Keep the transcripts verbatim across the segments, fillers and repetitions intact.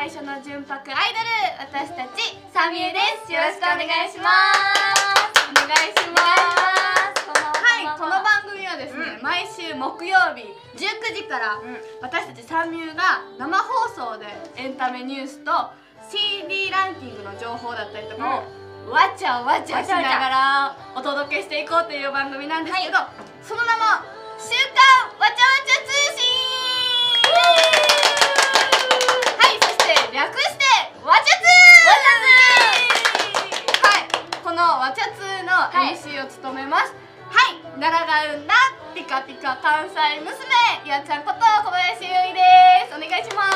最初の純白アイドル、私たちサミュエです。よろしくお願いします。お願いします。はい、この番組はですね、うん、毎週木曜日じゅうくじから、うん、私たちサミュエが生放送でエンタメニュースと シーディー ランキングの情報だったりとかを、うん、わちゃわちゃしながらお届けしていこうという番組なんですけど、はい、その名も週刊わちゃわちゃ通信。略してわちゃつー。はい、このわちゃつーの エムシー を務めます。はい、奈良が生んだピカピカ関西娘、やっちゃんこと小林優衣です。お願いします。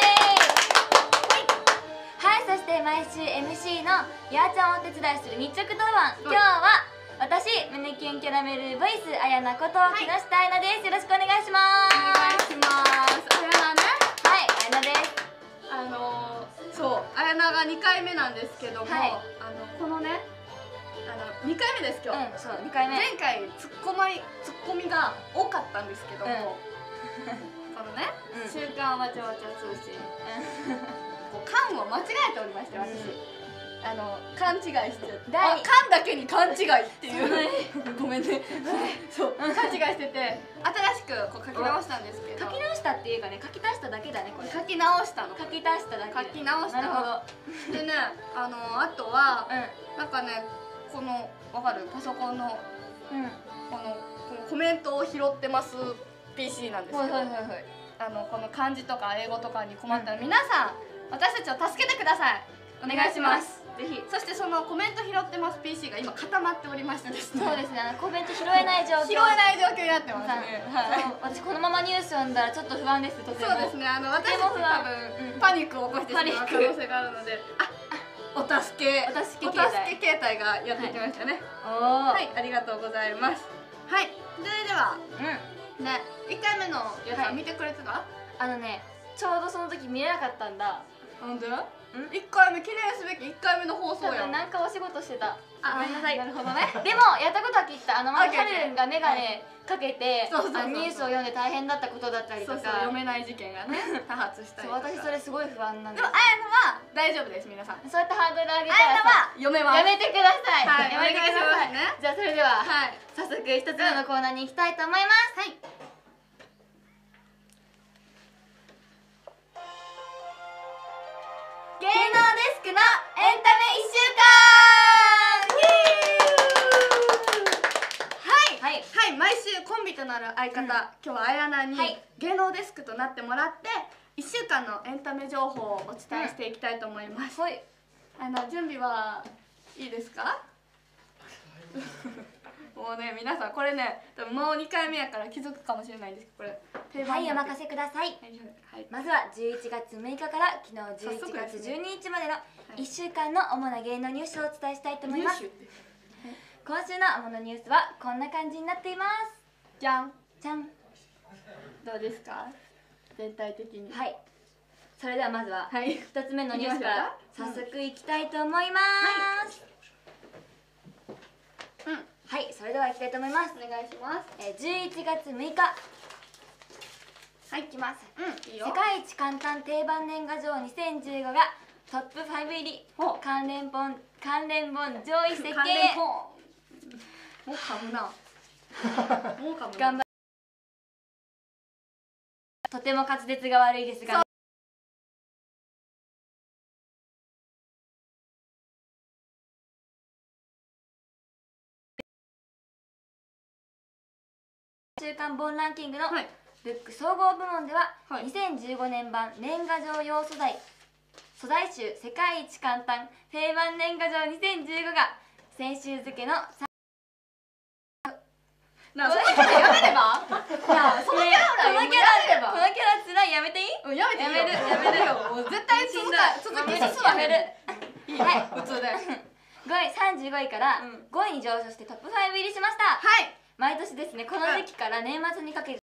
はい、そして毎週 エムシー のやーちゃんをお手伝いする密着当番、今日は私胸キュンキャラメルボイスあやなこと木下あやなです。よろしくお願いします。 お願いします。あやなね。 はい、あやなです。 あのー、そう、あやながにかいめなんですけども、はい、あのこのね、あのにかいめです今日。 うん、そう、にかいめ。 前回ツッコミツッコミが多かったんですけども、うん、このね、うん、週刊わちゃわちゃ通信、うん、こう缶を間違えておりまして、私、うん、あの勘違いしちゃって、あ、缶だけに勘違いっていうごめんね。そう勘違いしてて、新しくこう書き直したんですけど、 書き直したっていうかね、書き足しただけだね、これ。 書き直したの。 書き足しただけ。 書き直したの。でね、あのあとは、うん、なんかね、このわかるパソコンの、うん、このこのコメントを拾ってます ピーシー なんですけど、あのこの漢字とか英語とかに困ったら、皆さん私たちを助けてください。お願いします。ぜひ。そしてそのコメント拾ってます ピーシー が今固まっておりましてですね。 そうですね。あのコメント拾えない状況。 拾えない状況になってますね。 私このままニュース読んだらちょっと不安です。とても。 そうですね。あの私たち多分パニックを起こしてしまう可能性があるので、あ、お助けお助け携帯がやってきましたね。はい、ありがとうございます。はい。それではね、いっかいめのやつは見てくれてた？ あのね、ちょうどその時見れなかったんだ。 なんで？いっかいめ記念すべきいっかいめの放送やん。 なんかお仕事してた。ごめんなさい。 なるほどね。 でもやったことはきっと、あのまずカレンがメガネかけてニュースを読んで大変だったことだったりとか、 読めない事件がね多発したりとか。 私それすごい不安なんです。 でもあやなは大丈夫です。皆さんそうやってハードル上げたら、 あやなは読めます。 やめてください。 はい、 やめてくださいね。じゃあそれでは早速一つ目のコーナーに行きたいと思います。はい。 芸能デスクのエンタメいっしゅうかん。はいはいはい、毎週コンビとなる相方、うん、今日はあやなに芸能デスクとなってもらっていっしゅうかんのエンタメ情報をお伝えしていきたいと思います。はい、あの準備はいいですか？もうね、皆さんこれね、多分もうにかいめやから気づくかもしれないんですけど、これ定番。はい、お任せください。はい、まずはじゅういちがつむいかから昨日じゅういちがつじゅうににちまでのいっしゅうかんの主な芸能ニュースをお伝えしたいと思います。今週の主なニュースはこんな感じになっています。 じゃんじゃん。 どうですか？全体的に。 はい。それではまずはひとつめのニュースから早速いきたいと思います。うん。はい、それではいきたいと思います。 お願いします。 えー、じゅういちがつむいか。はい、いきます。うん、いいよ。世界一簡単定番年賀状にせんじゅうごがトップファイブ入り。関連本関連本上位設計。関連本。もう噛むな。もう噛むな。頑張。とても滑舌が悪いですが。週刊本ランキングのブック総合部門では、はい、にせんじゅうごねん版年賀状用素材素材集世界一簡単定番年賀状にせんじゅうごが先週付のなあ、そのキャラやめれば？なあ、そのキャラこのキャラこのキャラつらいやめていい？ うん、やめていいよ。やめるやめるよ。もう絶対続き進まへん。はい、普通で。 ごい、さんじゅうごいからごいに上昇してトップファイブ入りしました。はい。毎年ですね、この時期から年末にかけて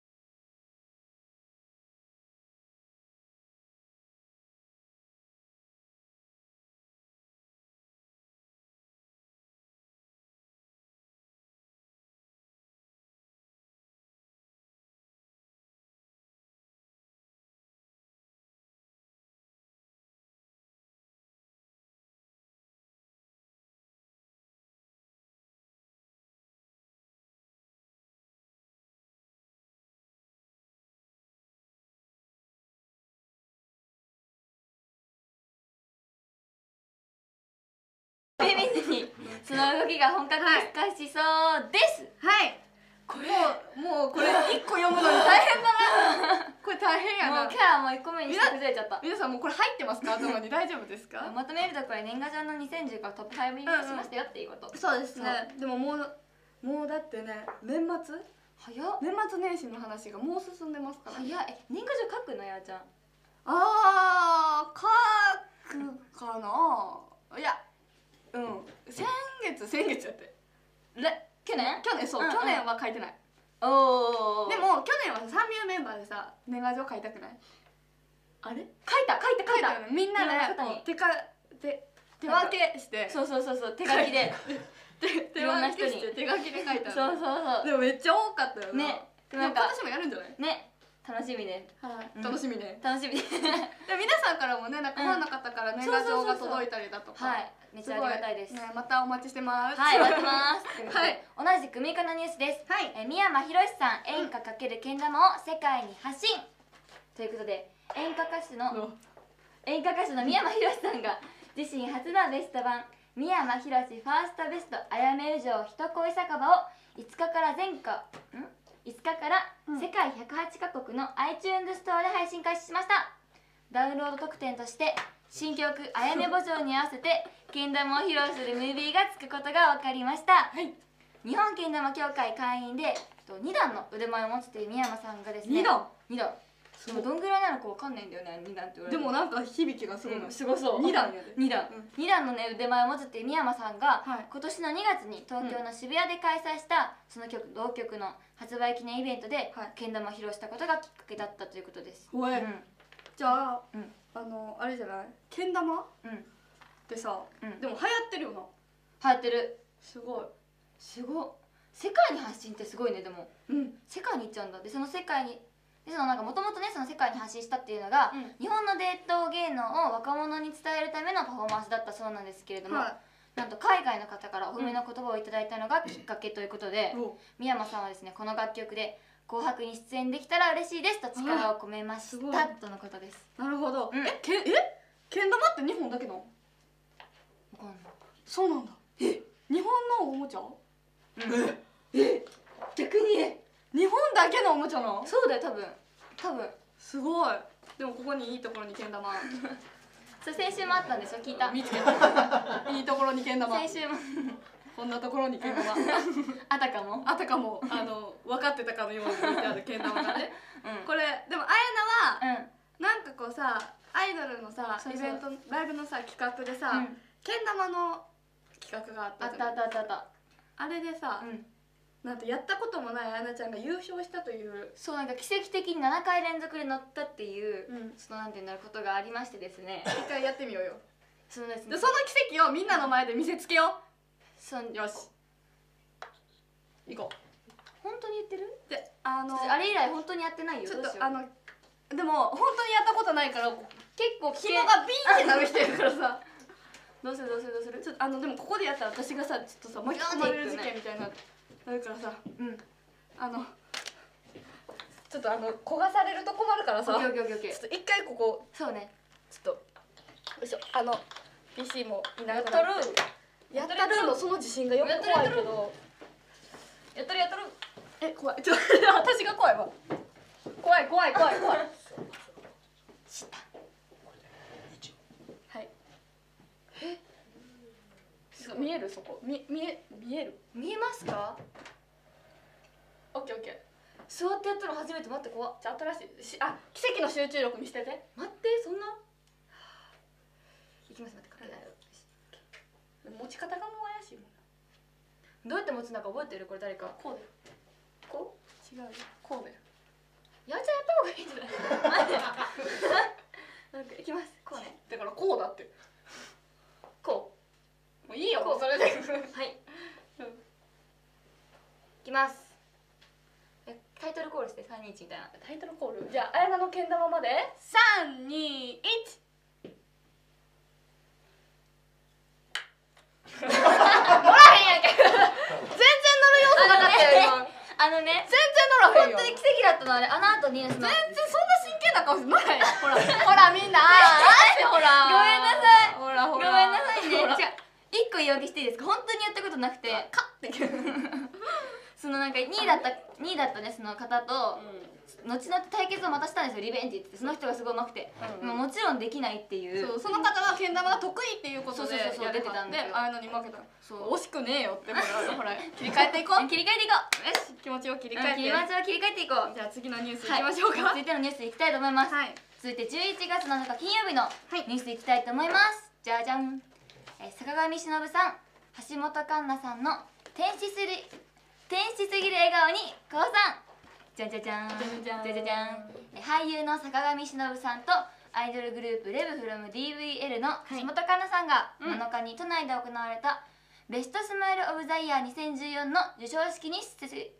その動きが本格化しそうです。 はい。これもうこれいっこ読むのに大変だな。これ大変やな。 もうキャラもいっこめにして崩れちゃった。 皆さんもうこれ入ってますか？頭に大丈夫ですか？ まとめるとこれ年賀状のにせんじゅうがトップファイブに出しましたよっていうこと。 そうですね。でももうもうだってね年末早っ。 年末年始の話がもう進んでますから。 早い。え年賀状書くのやーちゃん。 あー書くかな。いやうん先月先月やって。 れ去年？ 去年そう、去年は書いてない。 おお。でも去年はさんびゅうメンバーでさ年賀状書いたくない？あれ？書いた書いた書いた。 みんなで手か手手分けして。 そうそうそうそう手書きで。 手分けして手書きで書いた。 そうそうそう。 でもめっちゃ多かったよね。 なんか私もやるんじゃない？ ね。楽しみね。 楽しみね。 楽しみ。で皆さんからもねなんかファンの方から年賀状が届いたりだとか。 はい。めっちゃありがたいです。 またお待ちしてます。 はい、待ってます。はい。同じくみかのニュースです。 はい。 三山ひろしさん演歌×けん玉を世界に発信ということで演歌歌手の演歌歌手の三山ひろしさんが自身初のベスト版三山ひろしファーストベストあやめうじょう人恋酒場をいつかから全国んいつかから世界ひゃくはちかこくの iTunes ストアで配信開始しました。ダウンロード特典として新曲「あやめぼじょう」に合わせてけん玉を披露するムービーがつくことが分かりました。はい、日本けん玉協会会員でにだんの腕前を持つという三山さんがですねにだんにだんでもどんぐらいなのか分かんないんだよねにだんって言われて。 でもなんか響きがすごい、 うん、すごそうにだんやでにだん、うん、にだんのね腕前を持つっていう三山さんが、はい、今年のにがつに東京の渋谷で開催したその曲同曲の発売記念イベントで、はい、けん玉を披露したことがきっかけだったということです。 ほえ、うん、じゃあ、うん、あのあれじゃないけん玉、うん、ってさ、うん、でも流行ってるよな。 流行ってる。すごいすごい。世界に発信ってすごいね。でも、うん、世界に行っちゃうんだ。でその世界にでそのなんかもともとねその世界に発信したっていうのが、うん、日本の伝統芸能を若者に伝えるためのパフォーマンスだったそうなんですけれども、はい、なんと海外の方からお褒めの言葉をいただいたのがきっかけということで、うん、三山さんはですねこの楽曲で紅白に出演できたら嬉しいですと力を込めましたとのことです。 なるほど。うん、えけえけん玉って日本だけの？わかんない。そうなんだ。え日本のおもちゃ？ うん、ええ逆に日本だけのおもちゃなの？ そうだよ多分多分。 すごい。でもここにいいところにけん玉それ先週もあったんでしょ聞いた。 見つけた。いいところにけん玉。 先週もこんなところにけん玉あたかもあたかもあの分かってたかのように見てあるけん玉がね、うん、これでもあやなは、うん、なんかこうさアイドルのさイベントライブのさ企画でさ、うん、けん玉の企画があったじゃん。 あったあったあった。 あれでさ、うんなんてやったこともないあやなちゃんが優勝したという。 そうなんか奇跡的にななかい連続で乗ったっていう、うん、そのなんていうんだろうことがありましてですね一回やってみようよ。 そうですね。 でその奇跡をみんなの前で見せつけよう。 そうよし行こう。 本当に言ってる？ であのあれ以来本当にやってないよ。 ちょっとあのでも本当にやったことないから結構紐がビーンってなる人いるからさどうするどうするどうする。 ちょっとあのでもここでやったら私がさちょっとさ巻き込まれる事件みたいななるからさ、うん、あのちょっとあの焦がされると困るからさ、ちょっと一回ここそうねちょっとよいしょあの ピーシー もいなくなってやったるやったるのその自信がよく怖いけどやったるやったるえ怖いちょっと私が怖いわ怖い怖い怖い怖いしたはいえ見えるそこみ見え見える見えますか？ オッケーオッケー。 座ってやったの初めて。待って怖っ。 じゃあ新しいしあ奇跡の集中力見せてて。 待ってそんな。いきます待ってかけない。 持ち方がもう怪しいもんな。どうやって持つのか覚えてる？これ誰か。 こうだよ。こう？違うよ。こうだよ。 やっちゃった方がいいんじゃない？待って。なんかいきます。こうね。 だからこうだって。 こう。 もういいよもうそれで。はい。 うん、いきます。えタイトルコールしてさんにいちみたいな。 タイトルコール。じゃああやなのけん玉までさんにいち。乗らへんやんけ。全然乗る要素なかったよ今。 あのね全然乗らへんよ。 本当に奇跡だったのあれ。あの後に全然そんな真剣な顔して乗らへんよ。ほらほらみんなあーってほら。 ごめんなさい。 ほらほら。 ごめんなさいね。違う。一個言い訳していいですか？本当にやったことなくて、 カッてそのなんかにいだったにいだったね、その方と後々対決をまたしたんですよ、リベンジって。その人がすごいうまくて、うん、もちろんできないっていう。 そう、その方はけん玉が得意っていうことで出てたんで、 ああいうのに負けた。惜しくねえよって。ほら切り替えていこう。 切り替えていこう。 よし、気持ちを切り替えて、 気持ちを切り替えていこう。 じゃあ次のニュースいきましょうか。 続いてのニュースいきたいと思います。続いてじゅういちがつなのか金曜日のニュースいきたいと思います。じゃじゃん。坂上忍さん、橋本環奈さんの天使する天使すぎる笑顔に降参。じゃんじゃじゃんじゃじゃじゃじゃん。俳優の坂上忍さんとアイドルグループレブフロム ディーブイエル の橋本環奈さんがなのかに都内で行われたベストスマイルオブザイヤーにせんじゅうよんの授賞式に出席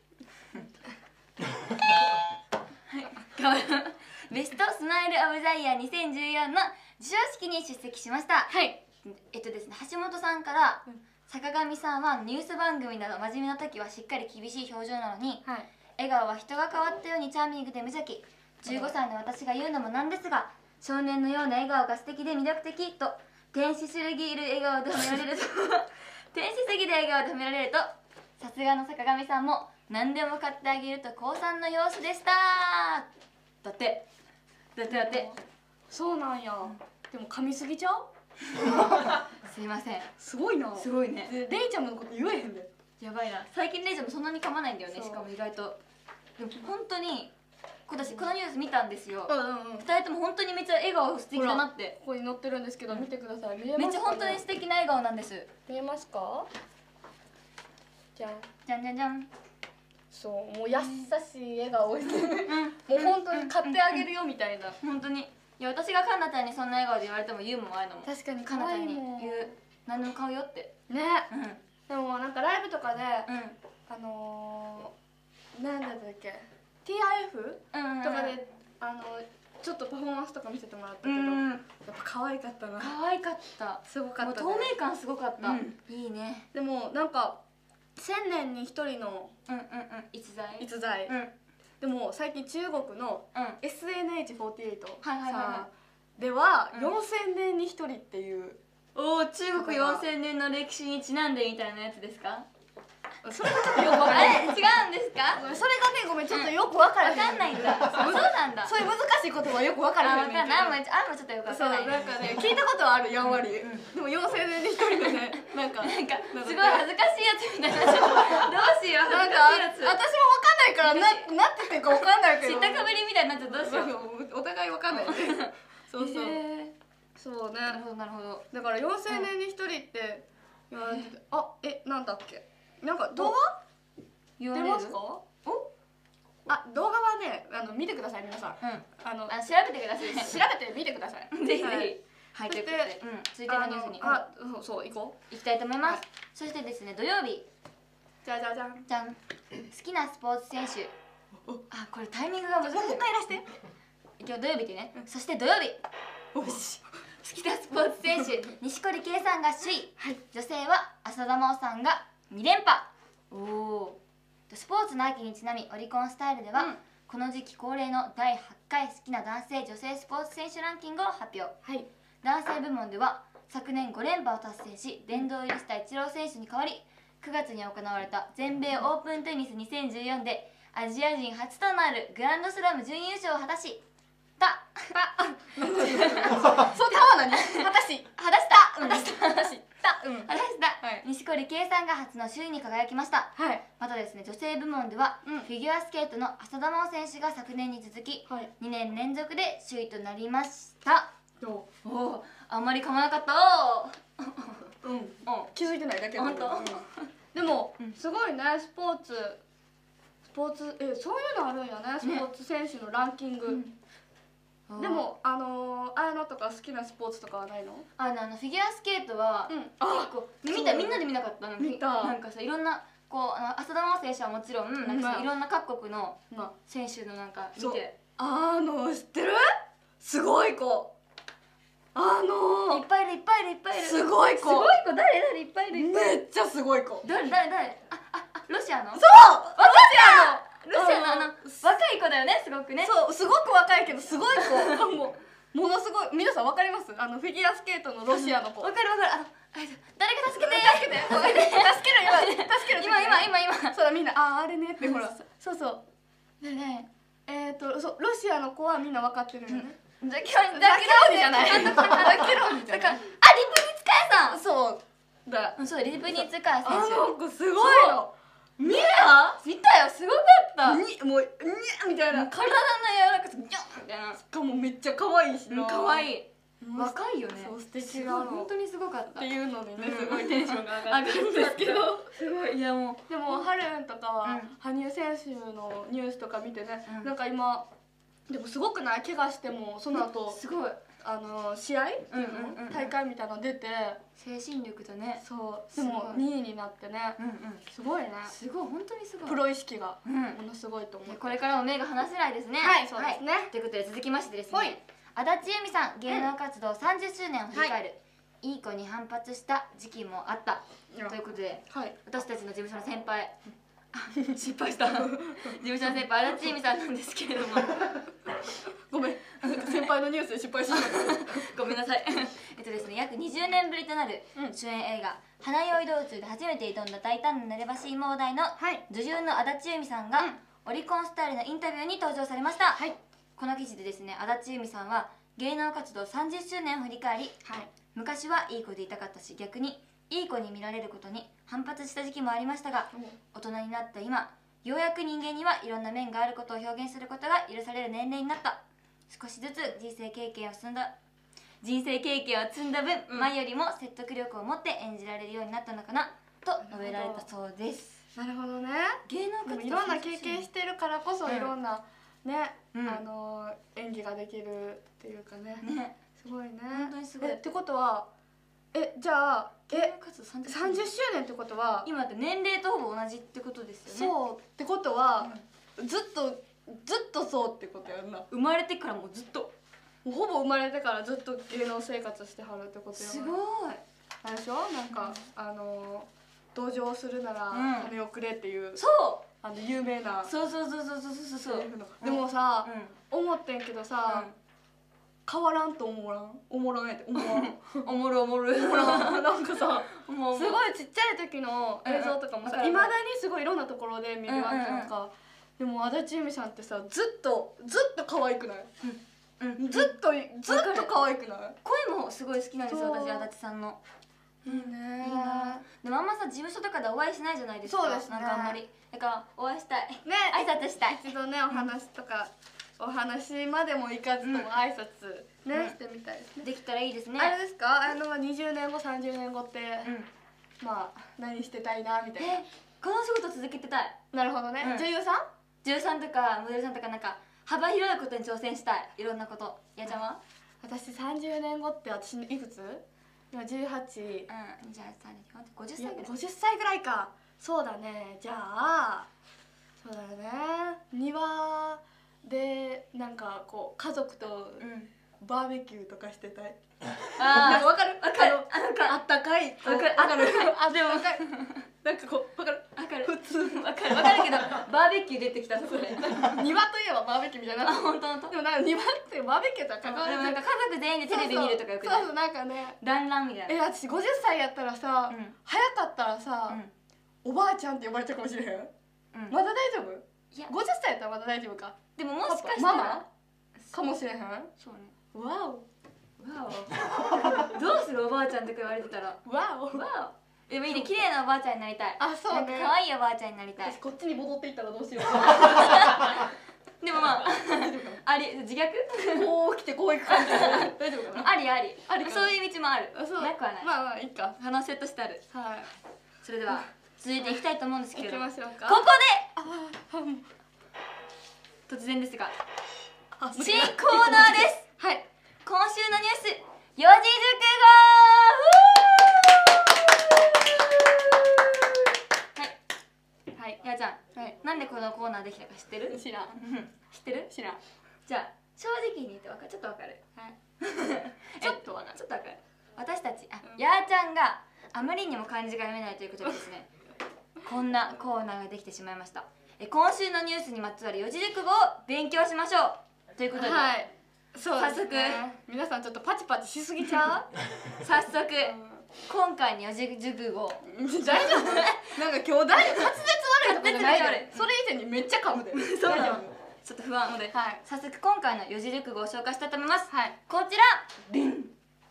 ベストスマイルオブザイヤーにせんじゅうよんの授賞式に出席しました。はい。えっとですね、橋本さんから坂上さんはニュース番組など真面目な時はしっかり厳しい表情なのに、はい、笑顔は人が変わったようにチャーミングで無邪気。じゅうごさいの私が言うのもなんですが、少年のような笑顔が素敵で魅力的と天使すぎる笑顔で褒められると天使すぎる笑顔で褒められると、さすがの坂上さんも何でも買ってあげると降参の様子でした。だってだってだってそうなんや。でも噛みすぎちゃうすいません。 すごいな。 すごいね。 レイちゃんのこと言えへんで。 やばいな。最近レイちゃんもそんなに噛まないんだよね。しかも意外と。でも本当に私このニュース見たんですよ。ふたりとも本当にめっちゃ笑顔素敵だなって。 ここに載ってるんですけど見てください。 めっちゃ本当に素敵な笑顔なんです。 見えますか？じゃんじゃんじゃんじゃん。 そう、もう優しい笑顔ですね。もう本当に買ってあげるよみたいな。 本当に。いや、私がカンナちゃんにそんな笑顔で言われても言うもん、ああいうのも。 確かにカンナちゃんに言う、何でも買うよってね。でもなんかライブとかであのなんだったっけ ティーアイエフ とかであのちょっとパフォーマンスとか見せてもらったけど、やっぱ可愛かったな。 可愛かった。 すごかった。 透明感すごかった。いいね。 でもなんか千年に一人の逸材逸材でも最近中国の エスエヌエイチフォーティーエイト さんではよんせんねんにひとりっていう。 おお、中国よんせんねんの歴史にちなんでみたいなやつですか？ それがちょっとよくわからない。 違うんですか？ それがね、ごめん、ちょっとよくわからない。 わかんないんだ。そうなんだ。 そういう難しいことはよくわからない。 あ、わかんない。あんまちょっとよくわかんない。 そう、なんかね、聞いたことはある、やんわり。でもよんせんねんにひとりでね、なんかなんかすごい恥ずかしいやつみたいな。どうしよう。 なんか私もわかんないからなっててかわかんないけど。 知ったかぶりみたいになっちゃう。どうしよう。お互いわかんない。そうそう。そうね。 なるほどなるほど。 だからよんせんねんにひとりってあ、え、なんだっけ。なんか動画出ますか？お？あ、動画はね、あの見てください皆さん。あの調べてください。 調べてみてください。 ぜひぜひ。はい、ということで、続いてのニュースにあ、そうそう行こう。 行きたいと思います。そしてですね、土曜日。 じゃじゃじゃん。 じゃん。好きなスポーツ選手。あ、これタイミングが難しい。もう一回出して。今日土曜日ってね。そして土曜日。よし。好きなスポーツ選手錦織圭さんが首位、はい、女性は浅田真央さんがに連覇。おお。スポーツの秋にちなみオリコンスタイルでは、うん、この時期恒例のだいはちかい好きな男性女性スポーツ選手ランキングを発表、はい、男性部門では昨年ご連覇を達成し殿堂入りしたイチロー選手に代わりくがつに行われた全米オープンテニスにせんじゅうよんでアジア人初となるグランドスラム準優勝を果たしたそう、たは何？果たし果たした果たした果たした果たした錦織圭さんが初の首位に輝きました。またですね、女性部門ではフィギュアスケートの浅田真央選手が昨年に続きにねん連続で首位となりました。おお、あんまり噛まなかった。 うん、気づいてないだけ。本当。でもすごいね、スポーツスポーツえそういうのあるんやね、スポーツ選手のランキング。でもあのあやなとか好きなスポーツとかはないの？ あのフィギュアスケートは結構見た、みんなで見なかったの？見た。なんかさ、いろんなこう浅田真央選手はもちろんなんかいろんな各国の選手のなんか見て、 あの知ってる？すごい子。あのいっぱいいるいっぱいいるいっぱいいる。 すごい子。すごい子。誰誰いっぱいいるいっぱいいる。 めっちゃすごい子。 誰誰誰？あああ、ロシアの？ そう。ロシアの。 ロシアのあの若い子だよね、すごくね。 そう、すごく若いけどすごい子。もうものすごい、皆さんわかります？あのフィギュアスケートのロシアの子。 わかるわかる。あの誰か助けて助けて助ける今助ける今今今今そうだみんなあああれねってほらそうそうでねえっとそうロシアの子はみんな分かってるよねザキロニザキローニじゃないザキローニじゃないあ、リプニツカヤさんそうだそうリプニツカヤ選あ手の子すごいよ見た見たよすごかったにもうにゃみたいな体の柔らかさギョンみたいなしかもめっちゃ可愛いしな可愛い若若いよねそう素敵すなのごい本当にすごかったっていうのでねうんすごいテンションが上がってるんですけどすごいいやもうでもハルンとかはうん羽生選手のニュースとか見てねうんなんか今でもすごくない怪我してもその後すごいあの試合っていううんうんうんうんの大会みたいなの出て精神力とねそうですごいもにいになってねうんうんすごいねすごい本当にすごいプロ意識がうんものすごいと思うこれからも目が離せないですねはいそうですねということで続きましてですはいね足立由美さん芸能活動さんじゅっしゅうねんを振り返る、いい子に反発した時期もあったということではい私たちの事務所の先輩失敗した事務所の先輩足立由美さんなんですけれどもごめん先輩のニュースで失敗しましたごめんなさいえっとですね約にじゅうねんぶりとなるうん主演映画「花よい道中」で初めて挑んだ大胆な濡れ場シーンも話題のはい女優の足立由美さんが、 うんオリコンスタイルのインタビューに登場されました、 はいこの記事でですね足立由美さんは芸能活動さんじゅっしゅうねんを振り返りはい昔はいい子でいたかったし逆にいい子に見られることに反発した時期もありましたが大人になった今ようやく人間にはいろんな面があることを表現することが許される年齢になった。少しずつ人生経験を積んだ人生経験を積んだ分、 うん前よりも説得力を持って演じられるようになったのかなと述べられたそうです。 なるほどね芸能活動でもいろんな経験してるからこそうんいろんなね、 うんあの演技ができるっていうかねねすごいね本当にすごいえってことはえじゃあえ芸能活動さんじゅっしゅうねんさんじゅっしゅうねんってことは今って年齢とほぼ同じってことですよね。 そうってことは、ずっとずっとそうってことやんなも生まれてからもうずっとうほぼ生まれてからずっと芸能生活してはるってことやすごいあれでしょなんか、あの同情するならうん金をくれっていう、 そうあの有名なそうそうそうそうそうそうそうセリフのでもさ、 う思ってんけどさ、変わらんと思わん思らんやって思わんんおもろおもろ思らんなんかさもうすごいちっちゃい時の映像とかもさうんうんいまだにすごいいろんなところで見るわけやんか、でも足立由美さんってさずっとずっと可愛くないうんずっとずっと可愛くない声もすごい好きなんですよそう私足立さんのいいねいいなでもあんまさ事務所とかでお会いしないじゃないですか。 そうですねなんかあんまりだからお会いしたいね挨拶したい一度ねお話とか、お話までも行かずとも挨拶ね、 うんしてみたいですね、 できたらいいですね。 あれですかあのにじゅうねんごさんじゅうねんごって、 うんまあ何してたいなみたいなえこの仕事続けてたい。 なるほどね、 うん女優さん女優さんとかモデルさんとかなんか幅広いことに挑戦したい。いろんなこと。やちゃんは？ 私さんじゅうねんごって私いくつ今じゅうはち、 うんじゃあさごじゅっいやさいぐらい。 ごじゅっさいぐらいかそうだねじゃあそうだよね庭でなんかこう家族とうん。 バーベキューとかしてたいああわかるわかるあのあったかいこうわかるわかるあでもわかるなんかこうわかるわかる普通わかるわかるけどバーベキュー出てきたそこで。 庭といえばバーベキューみたいなあ本当本当。 でもなんか庭ってバーベキューとは関わらないでもなんか家族全員でテレビ見るとかよくないそうそうなんかね団らんみたいな。 え私ごじゅっさいやったらさ、 うん早かったらさ、 うんおばあちゃんって呼ばれちゃうかもしれへん、 うんまだ大丈夫いやごじゅっさいやったらまだ大丈夫かでももしかしたママらかもしれへんそうね。 わおわおどうするおばあちゃんとか言われてたらわおわおでもいいね綺麗なおばあちゃんになりたい。 あそうねなんか可愛いおばあちゃんになりたい私。こっちに戻っていったらどうしようでもまあ大丈夫かあり自虐なこう来てこう行く感じ大丈夫かなありありありかなそういう道もあるあそうなくはない、 まあまあいいか可能性としてある。 はいそれでは続いていきたいと思うんですけ行きれどもこましょうかこああもうで突然ですがあ新コーナーですはい今週のニュース四字熟語はいはいやーちゃんはいなんでこのコーナーできたか知ってる？ 知らん知ってる？ 知らんじゃあ正直に言ってわかるちょっとわかるはいちちょっとわかるちょっとわかる私たちあ、 うんやーちゃんがあまりにも漢字が読めないということでですねこんなコーナーができてしまいました。え今週のニュースにまつわる四字熟語を勉強しましょうということで、 はいそうですね、皆さんちょっとパチパチしすぎちゃう早速、今回の四字熟語大丈夫？なんか今日大丈夫？滑舌悪いとかじゃないよ。それ以前にめっちゃ噛むで。 そうなの。ちょっと不安ので、 はい、 早速今回の四字熟語を紹介したいと思います。 はい、 こちら。ビン。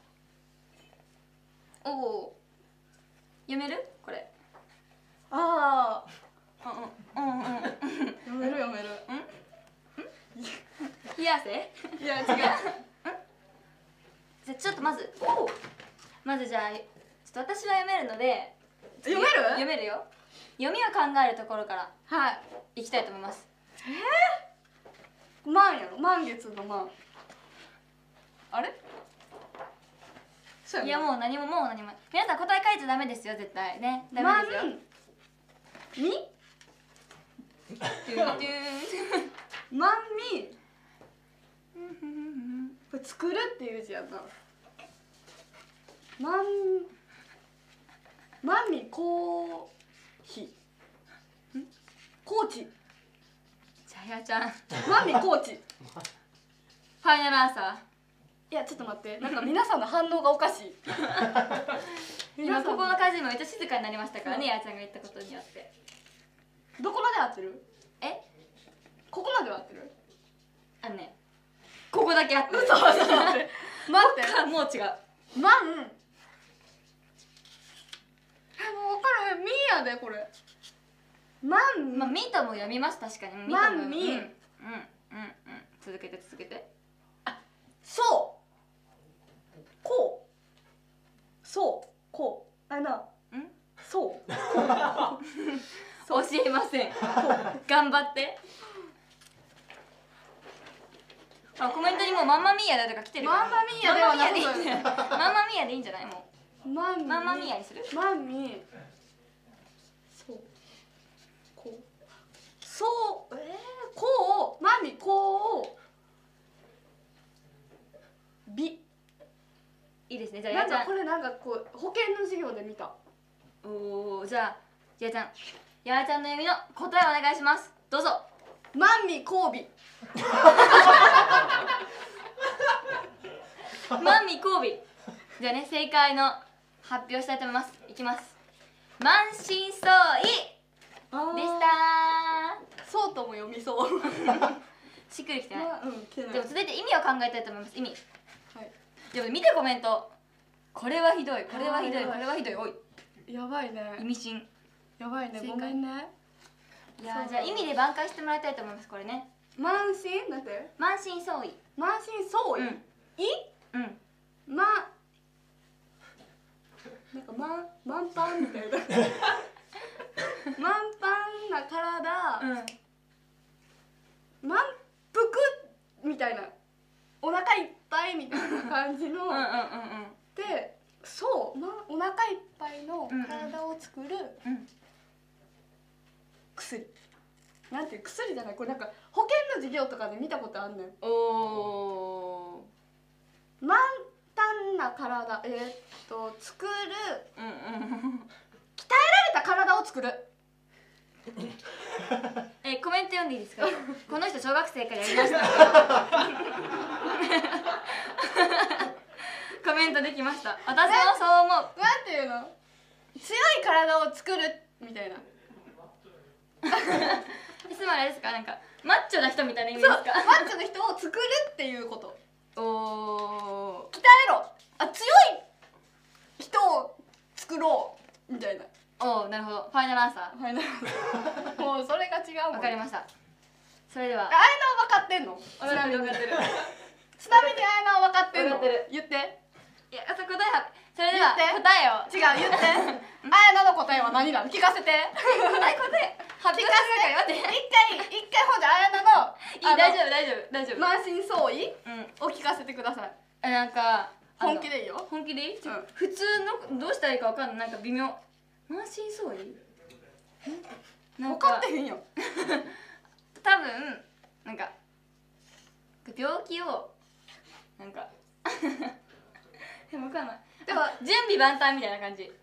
おお。読める？これ。 ああ。うんうんうんうん。 読める読める。 ん？冷やせ？ いや違う。 じゃあちょっとまず、おお。まずじゃあちょっと私は読めるので。 読める？ 読めるよ。読みを考えるところからはいいきたいと思います。 えー、満やろ、満月の満。あれ？ いやもう何ももう何も皆さん答え書いちゃダメですよ絶対ね。ダメですよ。 み？満み。これ作るっていう字やな。満満みこうひ。高知。 じゃあやちゃん。 満み高知。 ファイナルアンサー。 いやちょっと待って、なんか皆さんの反応がおかしい。 今ここの家事もめっちゃ静かになりましたからね、やーちゃんが言ったことによって。 どこまで合ってる？ え？ ここまでは合ってる？ あのね、ここだけ合ってる。 嘘待って待ってもう違う。 満。え、もう分からへん。みやでこれ。満。 まあみとも読みます確かに。 満み。うんうんうんうん。 続けて続けて。 そう。こう。そう。こう。あれな。ん？そう。 教えません。頑張って。あ、コメントにもうマンマミーヤだとか来てるから。 マンマミーヤではなく、 マンマミーヤでいいんじゃない？もうマンマミーヤにする？ マンミ。そう。こう。そう。ええ、こう。マンミこう。び。 いいですね。じゃあやちゃん。これなんかこう保険の授業で見た。 おお、じゃあやーちゃん、やーちゃんの読みの答えをお願いします。どうぞ。 マンミコービ。 マンミコービ。じゃあね、正解の発表したいと思います。いきます。満身創痍でした。 そうとも読みそう。 しっくりきてない。 うん、来てない。 でも続いて意味を考えたいと思います。意味。 はい。 でも見てコメント。これはひどい。これはひどい。これはひどい。おい。 やばいね。 意味深。 やばいね。ごめんね。 いやじゃあ意味で挽回してもらいたいと思います。これね。 満身なんて？ 満身創痍。 満身創痍。い？ うん。 ま。なんか満満パンみたいな。満パンな体。うん。満腹みたいな。お腹いっぱいみたいな感じの。うんうんうんうん。で、そう、まお腹いっぱいの体を作る。薬。なんていう薬じゃない、これなんか保険の授業とかで見たことあんねん。おお。満タンな体、えー、っと作る。うんうん。鍛えられた体を作る。 えー、コメント読んでいいですか？この人小学生からやりました。コメントできました。私もそう思う。 なんていうの？強い体を作るみたいな。 つまりあれですか、なんかマッチョな人みたいな意味ですか？ マッチョな人を作るっていうこと。おお。鍛えろ。あ、強い人を作ろうみたいな。 おお、なるほど。ファイナルアンサー。 ファイナルアンサー。もうそれが違うもん。 わかりました。それでは。 あやなは分かってんの？ 分かってる分かってる。 ちなみにあやなは分かってんの？言って。 いや、そこ答えは。それでは答えを。 違う、言って。あやなの答えは何なの？聞かせて。 答え答え。発表してから待って。 一回一回ほんであやなの。 いい、大丈夫大丈夫大丈夫。 満身創痍を聞かせてください。 え、なんか本気でいいよ。 本気でいい？普通のどうしたらいいかわかんない。なんか微妙。満身創痍？ 分かってへんよ。 多分なんか病気をなんかでも分かんない。でも準備万端みたいな感じ。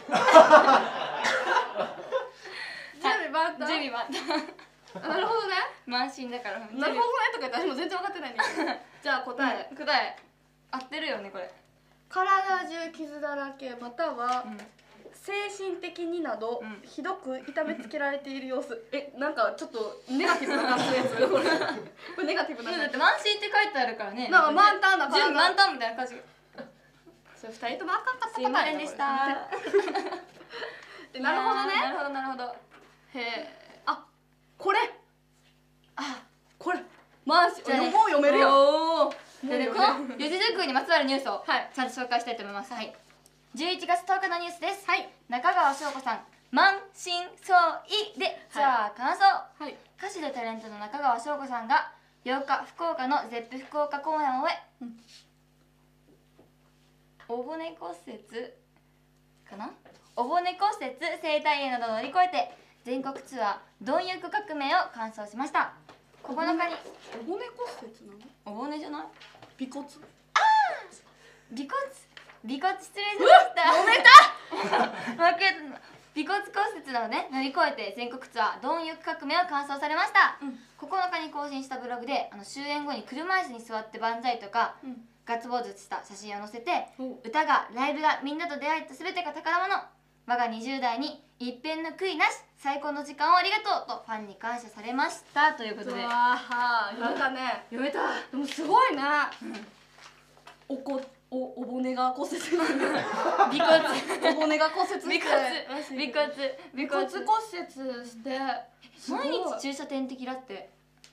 準備万端。 準備万端。 なるほどね。 満身だから。 なるほどねとか言って私も全然分かってないんだけど。 じゃあ答え、 答え合ってるよねこれ。 体中傷だらけまたは、 うん精神的になど、 うん、 ひどく痛めつけられている様子。え、なんかちょっとネガティブな感じのやつこれこれネガティブなだって満身って書いてあるからね。 なんか満タンだから準満タンみたいな感じ。 それ二人ともあかんかったすいませんでした。 なるほどね。 なるほどなるほど。 へえ。あ、これあ、 これ満身、もう読めるよ。 おお。でこの四字熟語にまつわるニュースをちゃんと紹介したいと思います。はい。じゅういちがつとおかのニュースです。はい。中川翔子さん、満身創痍でツアー完走。はい。歌手でタレントの中川翔子さんがようか福岡のゼップ福岡公演を終え、うん、お骨骨折かな、お骨骨折、声帯炎などを乗り越えて全国ツアー貪欲革命を完走しました。ここのかにお骨骨折なの？ お骨じゃない？ 尾骨？ ああ、尾骨尾骨失礼しました。 読めた負け尾骨骨折などね乗り越えて全国ツアー貪欲革命を完走されました、うん、ここのかに更新したブログであの終演後に車椅子に座って万歳とか、うん、ガッツポーズした写真を載せて、うん、歌がライブがみんなと出会えた全てが宝物、我がにじゅう代に一片の悔いなし最高の時間をありがとうとファンに感謝されましたということで。 うわー、読めたね。 読めた。 でもすごいね、うん、おこおお骨が骨折尾骨お骨が骨折して尾骨尾骨尾骨骨折して毎日注射点滴だって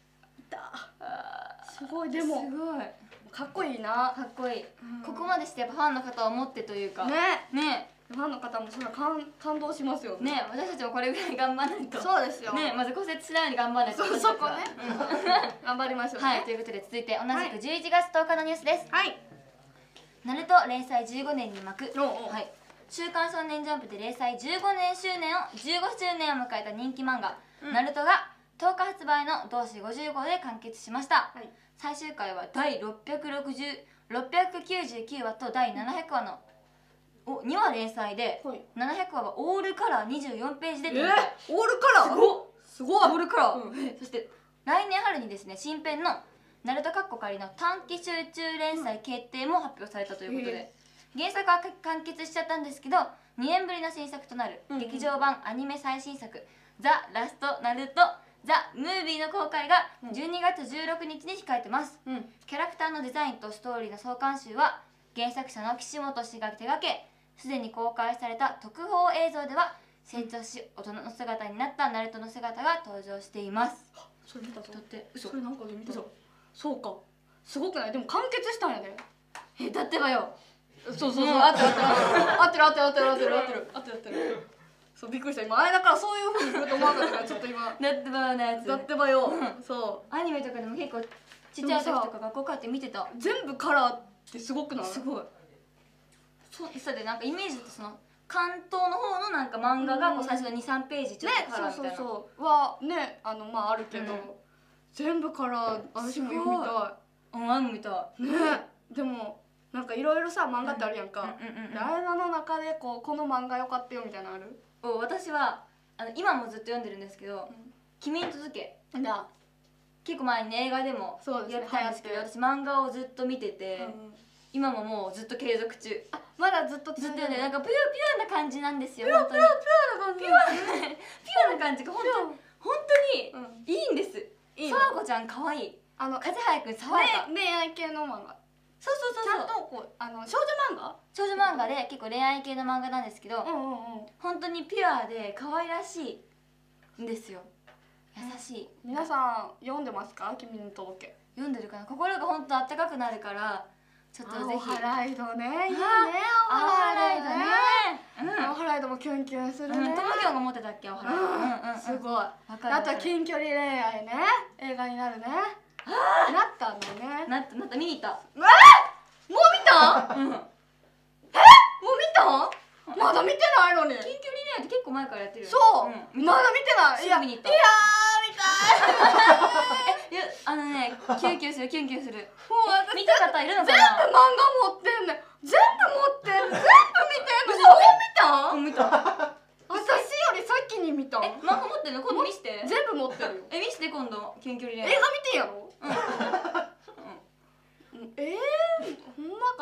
すごい。でもすごいかっこいいな。 かっこいい、うん、ここまでしてやっぱファンの方を思ってというかねねファンの方もそれは感感動しますよね。 ね、私たちもこれぐらい頑張らないと。 そうですよね、まず骨折しないように頑張らないと。 そそこね頑張りましょうね。 はい、ということで続いて同じくじゅういちがつとおかのニュースです。はい。ナルト連載じゅうごねんに幕。はい。週刊少年ジャンプで連載じゅうごねん周年をじゅうごしゅうねんを迎えた人気漫画、うん、ナルトがとおか発売の同誌ごじゅうごうで完結しました、はい、最終回はだいろっぴゃくきゅうじゅうきゅうわとだいななひゃくわのおにわ連載で、はい、ななひゃくわはオールカラーにじゅうよんページで展開、 えー、オールカラーすごっすごいオールカラー、うん、そして来年春にですね新編のナルトカッコ仮の短期集中連載決定も発表されたということで、うん、原作は完結しちゃったんですけどにねんぶりの新作となる劇場版アニメ最新作「ザ・ラスト・ナルト・ザ・ムービー」の公開がじゅうにがつじゅうろくにちに控えてます、うん、キャラクターのデザインとストーリーの総監修は原作者の岸本氏が手掛け、すでに公開された特報映像では成長し大人の姿になったナルトの姿が登場しています。 それ見たぞ。 だって嘘。それなんかで見たぞ。そうか。すごくない？でも完結したんやで。 え、だってばよ。 そうそうそう。あってるあってるあってるあってるあってるあってるあってるあってる。そうびっくりした。今あれだからそういう風に来ると思わなかったからちょっと今。 だってばよのやつ。 だってばよ。そう。 アニメとかでも結構ちっちゃい時とか学校帰って見てた。 全部カラーってすごくない？ すごい。そうそれでなんかイメージってその関東の方のなんか漫画がこう最初のにさんページちょっとカラーみたいな。ね、そうそうそうはねあのまああるけど、うん、全部カラー私も読みたい。 うん、あんの見たい。 ね、でもなんかいろいろさ漫画ってあるやんか。あれの中でこうこの漫画良かったよみたいなのある？ お私はあの今もずっと読んでるんですけど、うん、君に続けが結構前に、ね、映画でもやったんですけど、私漫画をずっと見てて。うん、今ももうずっと継続中。あ、 まだずっとずっとね、なんかピュアピュアな感じなんですよ。 ピュアピュアピュアな感じ。 ピュアピュアな感じが本当に本当にいいんです。さわこちゃん可愛い。あの風早くん爽やか。 恋愛系の漫画。 そうそうそうそう。 ちゃんとこうあの少女漫画？ 少女漫画で結構恋愛系の漫画なんですけど、本当にピュアで可愛らしいんですよ。優しい。 皆さん読んでますか？君に届け。 読んでるかな。心が本当あったかくなるから。ちょっとぜひ。 青ハライドね。いいね。 青ハライドね。 青ハライドもキュンキュンするね。 トムキョンが持ってたっけ青ハライド。 すごい。あとは近距離恋愛ね。映画になるね。なったんだね。 なったなった見に行った。 え？もう見た？うん。え？もう見た？まだ見てないのに。 近距離恋愛って結構前からやってるよね。 そう。まだ見てない。 いや見に行った。 いや見たい。 え、いやあのねキュンキュンするキュンキュンする。 もう私見た方いるのかな。 全部漫画持ってんねん。全部持ってん。全部見てんの。もう見た？もう見た。私より先に見た。 え、漫画持ってんの？今度見して。 全部持ってるよ。 え、見して今度キュン距離恋愛。 映画見てやろ。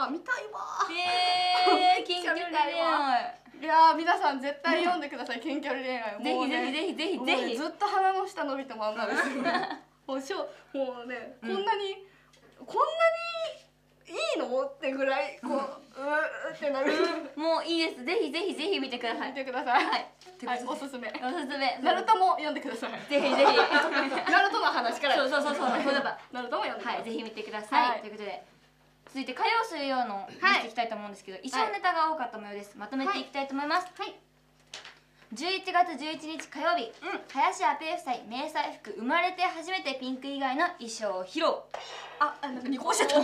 見たいわえー、近距離恋愛。 いやー皆さん絶対読んでください近距離恋愛。 ぜひぜひぜひぜひぜひ。 ずっと鼻の下伸びたまんまですよ。もうしょもうねこんなにこんなにいいのってぐらいこううーってなる。 もういいです。ぜひぜひぜひ見てください。 見てください。 はい。 はいおすすめ。 おすすめ。 ナルトも読んでください。 ぜひぜひ。 ナルトの話から。 そうそうそうそう。そうだば。 ナルトも読んでください。 はいぜひ見てください。ということで。続いて火曜水曜の見ていきたいと思うんですけど、衣装ネタが多かった模様です。まとめていきたいと思います。はい。じゅういちがつじゅういちにち火曜日、林家ペー夫妻迷彩服生まれて初めてピンク以外の衣装を披露。 あ、なんかにこしちゃった。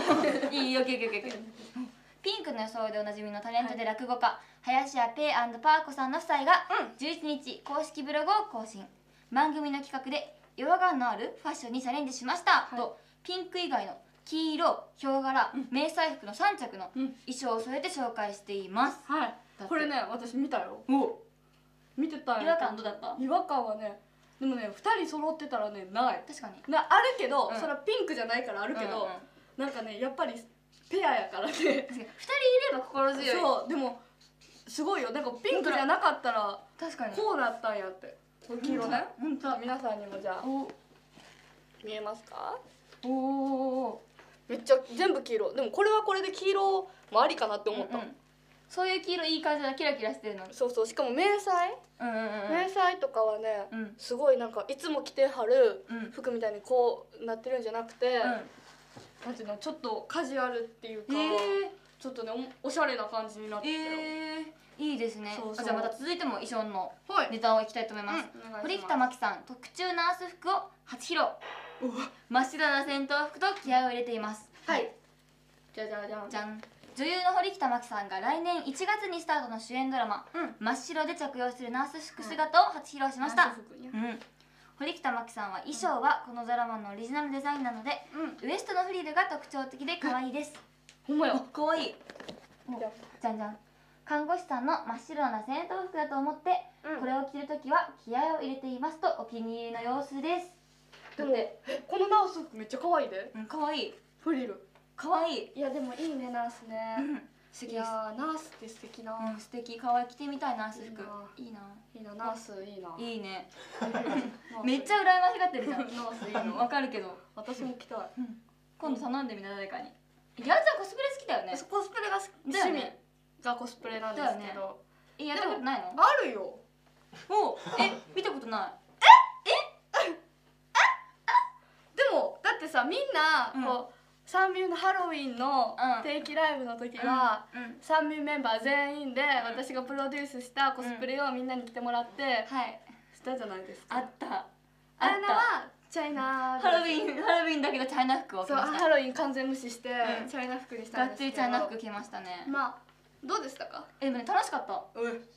いいよ、オッケーオッケーオッケー。ピンクの装いでおなじみのタレントで落語家、林家ペー&パー子さんの夫妻がじゅういちにち公式ブログを更新。番組の企画で違和感のあるファッションにチャレンジしましたと、ピンク以外の黄色、ヒョウ柄、迷彩服のさんちゃくの衣装を添えて紹介しています。 はい。これね、私見たよ。見てたよ。 違和感どうだった？ 違和感はね、でもね、ふたり揃ってたらね、ない。 確かに。 なあるけど、それはピンクじゃないからあるけど、なんかね、やっぱりペアやからね。ふたりいれば心強い。 そう、でもすごいよ。なんかピンクじゃなかったら確かにこうなったんやって。黄色ね。本当。皆さんにもじゃあ見えますか？おお。めっちゃ全部黄色。でもこれはこれで黄色もありかなって思った。 そういう黄色いい感じだ、キラキラしてるの。 そうそう、しかも迷彩迷彩とかはね、すごいなんかいつも着てはる服みたいにこうなってるんじゃなくて、なんていうの、ちょっとカジュアルっていうか、ちょっとねおしゃれな感じになってる。 いいですね。じゃあまた続いても衣装のネタをいきたいと思います。堀北真希さん特注ナース服を初披露。真っ白な戦闘服と気合を入れています。はい。じゃじゃじゃんじゃん。女優の堀北真希さんが来年いちがつにスタートの主演ドラマ「真っ白」で着用するナース服姿を初披露しました。堀北真希さんは衣装はこのドラマのオリジナルデザインなので、ウエストのフリルが特徴的で可愛いです。ほんまや、可愛い。じゃんじゃん。看護師さんの真っ白な戦闘服だと思って、これを着るときは気合を入れていますとお気に入りの様子です。 でもこのナース服めっちゃ可愛いで。 うん、可愛い。 フリル可愛い。 いやでもいいねナースね。素敵です。いやナースって素敵な。 うん、素敵。可愛い。着てみたいナース服。いいな。 いいな、ナースいいな。 いいね。めっちゃ羨ましがってるじゃん。ナースいいの。わかるけど。 私も着たい。 今度頼んでみな誰かに。やっちゃんコスプレ好きだよね。 コスプレが趣味がコスプレなんですけど。 え、やったことないの？ あるよ。 お、え、見たことない。 え？え？でもだってさ、みんなこうサンミュのハロウィンの定期ライブの時はサンミュメンバー全員で私がプロデュースしたコスプレをみんなに着てもらってしたじゃないですか。 あった。 あれはチャイナハロウィンハロウィンだけどチャイナ服を着ました。 ハロウィン完全無視してチャイナ服にしたんですけど。 がっつりチャイナ服着ましたね。 まあどうでしたか？ え、でもね楽しかった。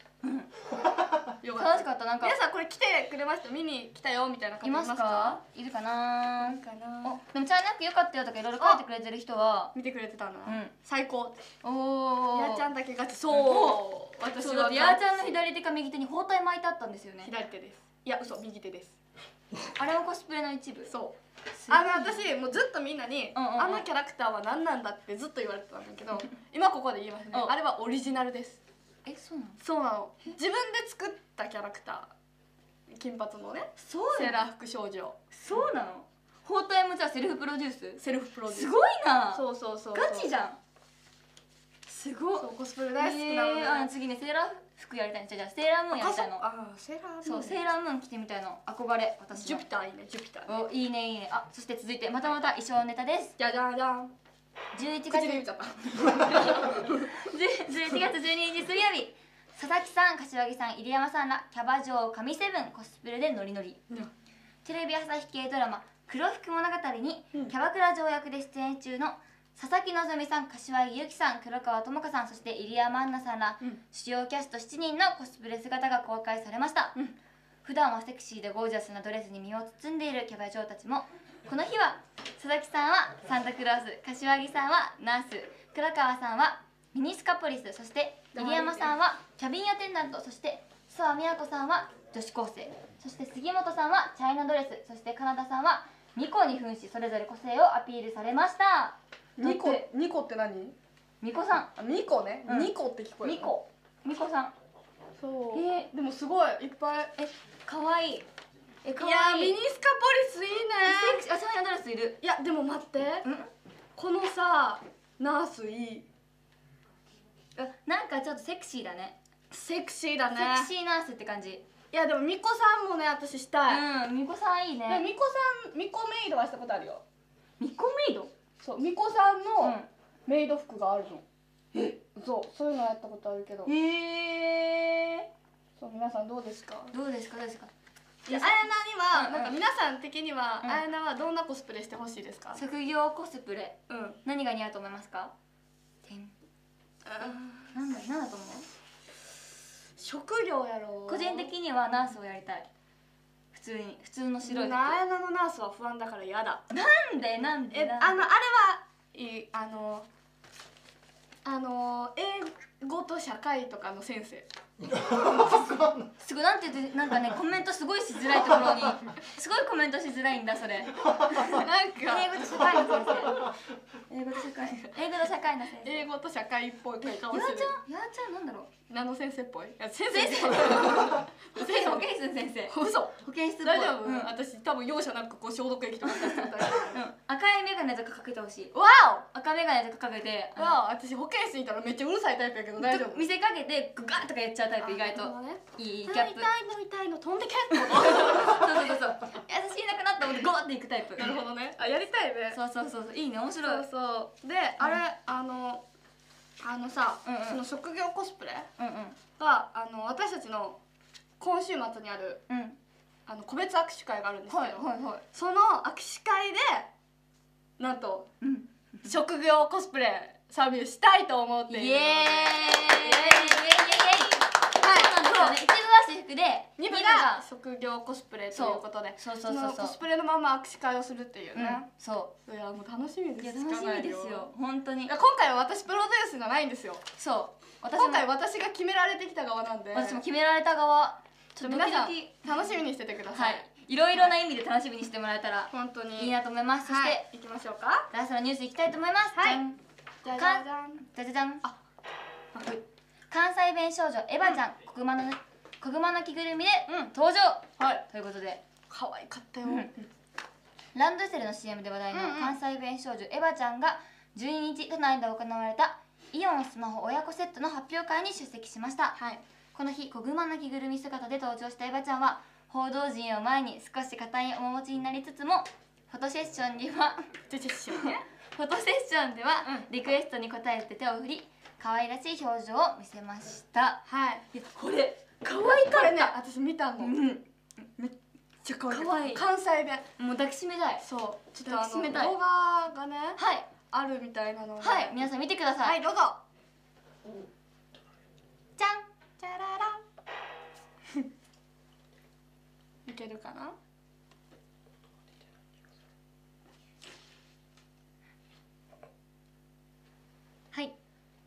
楽しかった。なんか皆さんこれ来てくれました？見に来たよみたいな方いますか？ いるかな？ いるかな？ でもチャイナ服良かったよとかいろいろ書いてくれてる人は見てくれてたな。最高。 おお。 やーちゃんだけ勝ち。そう。 私はやーちゃんの左手か右手に包帯巻いてあったんですよね。 左手です。いや嘘、右手です。 あれもコスプレの一部。 そう。あの私もうずっとみんなにあのキャラクターは何なんだってずっと言われてたんだけど、今ここで言いますね。あれはオリジナルです。 え、そうなの？ そうなの。自分で作ったキャラクター。金髪のね。そう。セーラー服少女。 そうなの？包帯もじゃあセルフプロデュース？ セルフプロデュース。 すごいな。 そうそうそう。 ガチじゃん。すごい。 コスプレ大好きなので。 あ、次ねセーラー服やりたいんじゃあセーラームーンやりたいの。 あ、セーラームーン。 そう、セーラームーン着てみたいの。憧れ私。 ジュピターいいね、ジュピター。 お、いいねいいね。あ、そして続いてまたまた衣装ネタです。 じゃじゃじゃん。 じゅういちがつじゅういちがつじゅうににち水曜日、佐々木さん、柏木さん、入山さんらキャバ嬢神セブンコスプレでノリノリ。テレビ朝日系ドラマ「黒服物語」にキャバクラ嬢役で出演中の佐々木希さん、柏木由紀さん、黒川智香さん、そして入山杏奈さんら主要キャストしちにんのコスプレ姿が公開されました。普段はセクシーでゴージャスなドレスに身を包んでいるキャバ嬢たちも、この日は佐々木さんはサンタクロース、柏木さんはナース、黒川さんはミニスカポリス、そして入山さんはキャビンアテンダント、そして諏訪美和子さんは女子高生、そして杉本さんはチャイナドレス、そしてカナダさんはニコに扮しそれぞれ個性をアピールされました。 ニコニコって何？ みこさん。 あ、みこね、 うん、 ニコって聞こえる。 みこみこさん。 そう、えー、でもすごいいっぱい。 え、かわいい。え、かわいい。 いや、ミニスカポリスいいね。 あ、サミアドレスいる。 いや、でも待って、このさナースいい。 なんかちょっとセクシーだね。 セクシーだね。 セクシーナースって感じ。 いやでもみこさんもね、私したい。うん、みこさんいいね。 みこさん、みこメイドはしたことあるよ。 みこメイド？ そう、みこさんのメイド服があるの。え、そう、そういうのやったことあるけど。へえ。そう、皆さんどうですか？ どうですかどうですか？ あやなには、なんか皆さん的には、あやなはどんなコスプレしてほしいですか？ 職業コスプレ。 うん。 何が似合うと思いますか？てん。なんだ、なんだと思う？ 職業やろ。 個人的にはナースをやりたい。普通に、普通の白い服。 あやなのナースは不安だから嫌だ。 なんでなんで？ え、あのあれはいい、あのあの英語と社会とかの先生。 すごい、なんて言って、なんかね、コメントすごいしづらいところにすごいコメントしづらいんだ、それ。なんか英語と社会の先生。英語と社会英語と社会の先生。 英語と社会っぽい顔やしてる。 ーちゃん、やーちゃんなんだろう。 何の先生っぽい？いや、先生。 生。 保健保健室の先生。 嘘。 保健室っぽい。 大丈夫？私多分容赦なくこう消毒液とかさせてた。 赤い眼鏡とかかけてほしい。 わお。赤眼鏡とかかけて。 わお。私保健室にいたらめっちゃうるさいタイプやけど大丈夫？ 見せかけてグガッとかやっちゃうタイプ、意外と。いいギャップ。 痛いの痛いの飛んでけんの。 そうそうそう。優しいなくなったらゴーっていくタイプ。 なるほどね。あ、やりたいね。 そうそうそうそう。いいね、面白い。 そうそう。で、あれあのあのさ、その職業コスプレがあの私たちの今週末にあるあの個別握手会があるんですけど、その握手会でなんと職業コスプレサービスしたいと思っている。イエーイ。はい、一部は私服で二部が職業コスプレということで、そうそうそうそう、コスプレのまま握手会をするっていうね。そう、いやもう楽しみです。 楽しみですよ、本当に。 今回は私プロデュースじゃないんですよ。そう、今回私が決められてきた側なんで。私も決められた側。ちょっと皆さん楽しみにしててください。いろいろな意味で楽しみにしてもらえたら本当にいいなと思います。そしていきましょうか。ラストのニュースいきたいと思います。はい。じゃじゃじゃん。じゃじゃじゃん。あ、関西弁少女エヴァちゃん、小熊の小熊の着ぐるみで登場。はい。ということで可愛かったよ。ランドセルの シーエム で話題の関西弁少女エヴァちゃんがじゅうににち都内で行われたイオンスマホ親子セットの発表会に出席しました。はい。この日、小熊の着ぐるみ姿で登場したエヴァちゃんは報道陣を前に少し硬い面持ちになりつつも、フォトセッションにはフォトセッションではリクエストに応えて手を振り、可愛らしい表情を見せました。はい。これ可愛かった。これね、私見たの。めっちゃ可愛い。関西弁。もう抱きしめたい。そう。ちょっとあの動画がね、はいあるみたいなので、はい、皆さん見てください。はい、どうぞ。じゃん。チャララン。いけるかな。はい。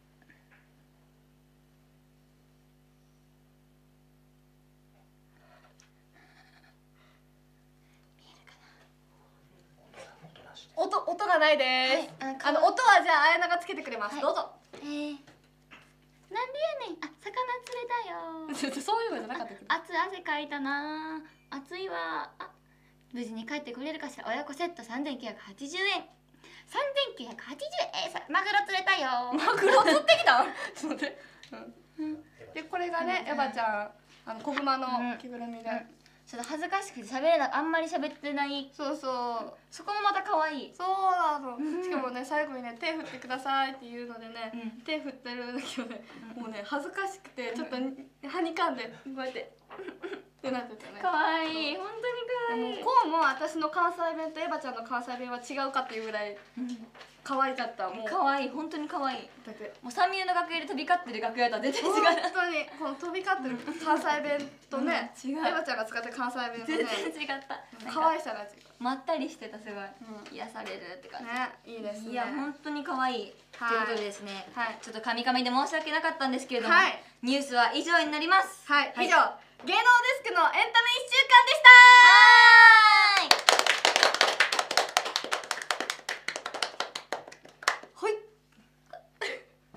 音音がないです。あの音はじゃああやながつけてくれます。どうぞ。えー。なんでやねん。あ、魚釣れたよ。そういうのじゃなかったけど。熱い汗かいたな。暑いわ。あ、無事に帰ってくれるかしら。親子セット三千九百八十円。三千九百八十円。え、マグロ釣れたよ。マグロ釣ってきた。ちょっと待って。うん。でこれがね、エヴァちゃん、あの小熊の着ぐるみで。ちょっと恥ずかしくて喋れな、あんまり喋ってない。そうそう。そこもまた可愛い。そうなの。しかもね、最後にね、手振ってくださいっていうのでね、手振ってるんだけどね、もうね、恥ずかしくて、ちょっとはにかんで、こうやって。ってなってたね。可愛い、本当に可愛い。こうも私の関西弁とエヴァちゃんの関西弁は違うかっていうぐらい可愛かった。もう可愛い、本当に可愛い。だってもう三流の楽屋で飛び交ってる楽屋とは全然違う。本当にこの飛び交ってる関西弁とね、エヴァちゃんが使ってる関西弁とね、全然違った。可愛さが違う。まったりしてた、すごい癒されるって感じ。ね、いいですね。いや本当に可愛い。ということでですね、ちょっとカミカミで申し訳なかったんですけれども、ニュースは以上になります。はい、以上芸能デスクのエンタメいっしゅうかんでした。はーい。はい。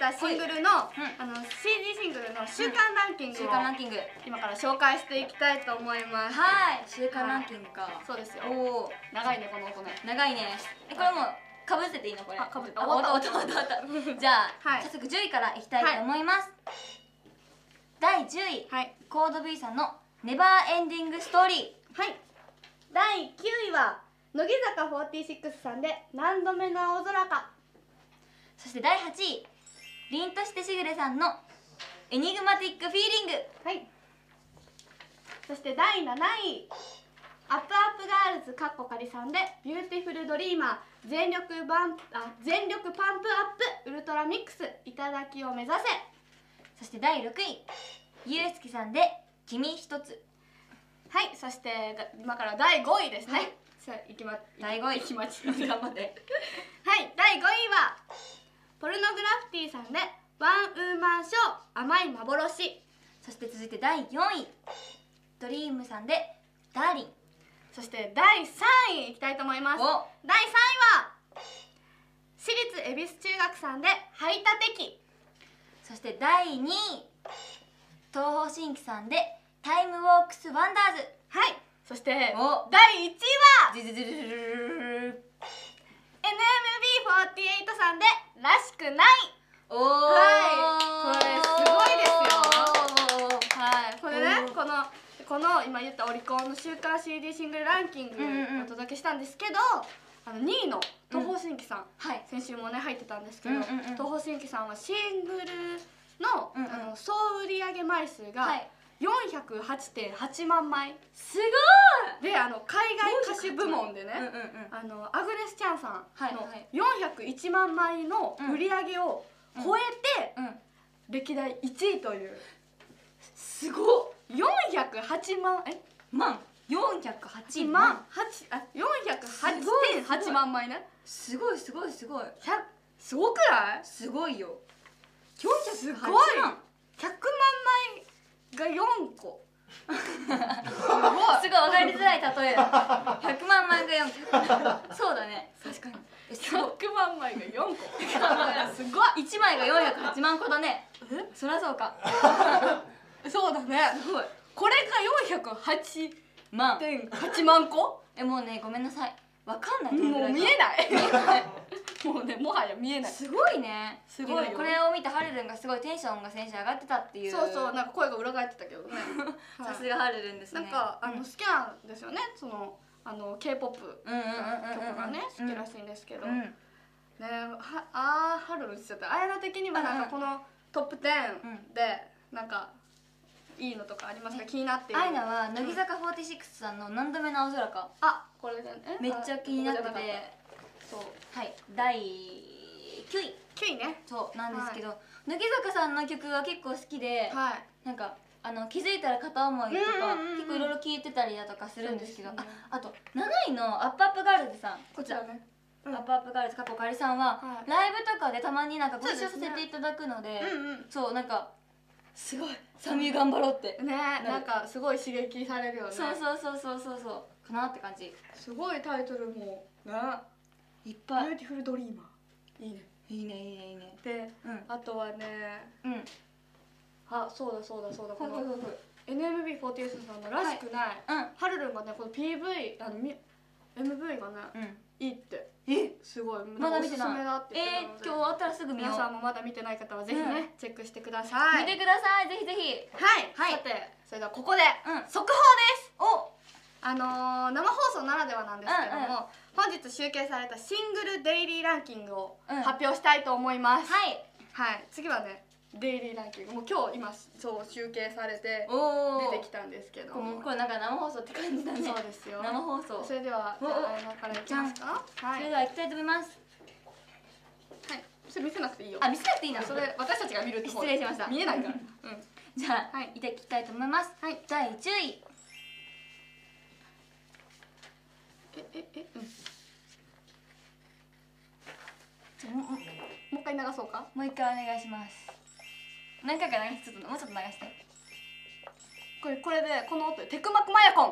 たシングルの、あの シーディー シングルの週間ランキングを、 週間ランキング今から紹介していきたいと思います。 はい、週間ランキングか。 そうですよ。 おお、 長いねこの音ね。 長いね。え、これもうかぶせていいのこれ？ あ、かぶせた。 終わった終わった終わった。じゃあ早速じゅういからいきたいと思います。だいじゅうい、コード B さんのネバーエンディングストーリー。 はい。だいきゅういは乃木坂フォーティーシックスさんで何度目の青空か。 そしてだいはちい、凛としてしぐれさんのエニグマティックフィーリング。 はい。そしてだいなないアップアップガールズかっこかりさんでビューティフルドリーマー全力バンあ全力パンプアップウルトラミックスいただきを目指せ。 そしてだいろくい、ゆうすけさんで君一つ。 はい。そして今からだいごいですね。はい、さあいきまだいごいいきまち頑張ってはい。だいごいはポルノグラフィティさんでワンウーマンショー甘い幻。 そして続いてだいよんい、ドリームさんでダーリン。 そしてだいさんいいきたいと思います。だいさんいは私立恵比寿中学さんで排他的。 そしてだいにい、東方神起さんでタイムウォークスワンダーズ。 はい。そしてだいいちいはズズズズズズエヌエムビーフォーティーエイト さんでらしくない。 おー、 はい、これすごいですよ。はい、これね、このこの今言ったオリコンの週間 シーディー シングルランキングをお届けしたんですけど、あのにいの東方神起さん、はい、先週もね入ってたんですけど、東方神起さんはシングルの、うんうん、あの総売上枚数が、はい、よんひゃくはちてんはちまんまい。 すごい。で、あの海外歌手部門でね、あのアグネス・チャンさんのよんひゃくいちまんまいの売り上げを超えて、うんうん、歴代いちいという。すごっ。よんひゃくはちまんえ万よんひゃくはちまんあよんひゃくはちてんはちまんまいね。 すごいすごいすごい。 すごくない？ すごいよ。よんひゃくはちまん。 ひゃくまんまいがよんこ。すごい。 すごい分かりづらい例えだ。ひゃくまんまいがよんこ。そうだね。確かに。 ひゃくまんまいがよんこ。 すごい。いちまいがよんひゃくはちまんこだね。え？そりゃそうか。 そうだね。すごい。これがよんひゃくはちまんてんはちまんこ。 え、もうね、ごめんなさい。わかんない。 もう見えない。見えない。もうね、もはや見えない。 すごいね。すごいよ。これを見てはるるんがすごいテンションが先週上がってたっていう。 そうそう、なんか声が裏返ってたけどね。 さすがはるるんですね。 なんかあの好きなんですよね。そのあの ケーポップ 曲がね好きらしいんですけど。ね、はあーはるるんしちゃった。あやな的にはなんかこのトップじゅうでなんかいいのとかありますか？気になっている。 あいなは乃木坂フォーティーシックスさんの何度目の青空か。 あ、これでね。 めっちゃ気になってて。そう。はい。だいきゅうい。 きゅういね。 そうなんですけど、乃木坂さんの曲が結構好きで、なんかあの気づいたら片思いとか結構いろいろ聴いてたりだとかするんですけど、あ、あとなないのアップアップガールズさん、こちらね。アップアップガールズかっこかりさんはライブとかでたまになんかご一緒させていただくので、そうなんか。すごいサミュ頑張ろうってね、なんかすごい刺激されるよね。 そうそうそうそうそうそうかなって感じ。 すごいタイトルもねいっぱい。 ビューティフルドリーマーいいねいいねいいねいいね。 で、あとはね、うんあ、そうだそうだそうだ、この エヌエムビーフォーティーエイト さんのらしくないはるるんがね、この ピーブイ あの エムブイ がねいいってえすごいまだ見てない。えー、今日終わったらすぐ見よう。 皆さんもまだ見てない方はぜひねチェックしてください。 見てください、ぜひぜひ。 はい。さてそれではここで速報です。おあの生放送ならではなんですけども、本日集計されたシングルデイリーランキングを発表したいと思います。はいはい。次はねデイリーランキングもう今日今そう集計されて出てきたんですけども、 これなんか生放送って感じだね。 そうですよ、 生放送。 それでは今からいきますか。 それでは行きたいと思います。 はい、それ見せなくていいよ。 あ、見せなくていいな。 それ私たちが見るって失礼しました。 見えないから。うん。 じゃあいきたいと思います。はい、だいじゅうい。 えええうん。もう一回流そうか。 もう一回お願いします。何回か流して、ちょっともうちょっと流して。 これこれでこの音でテクマクマヤコン。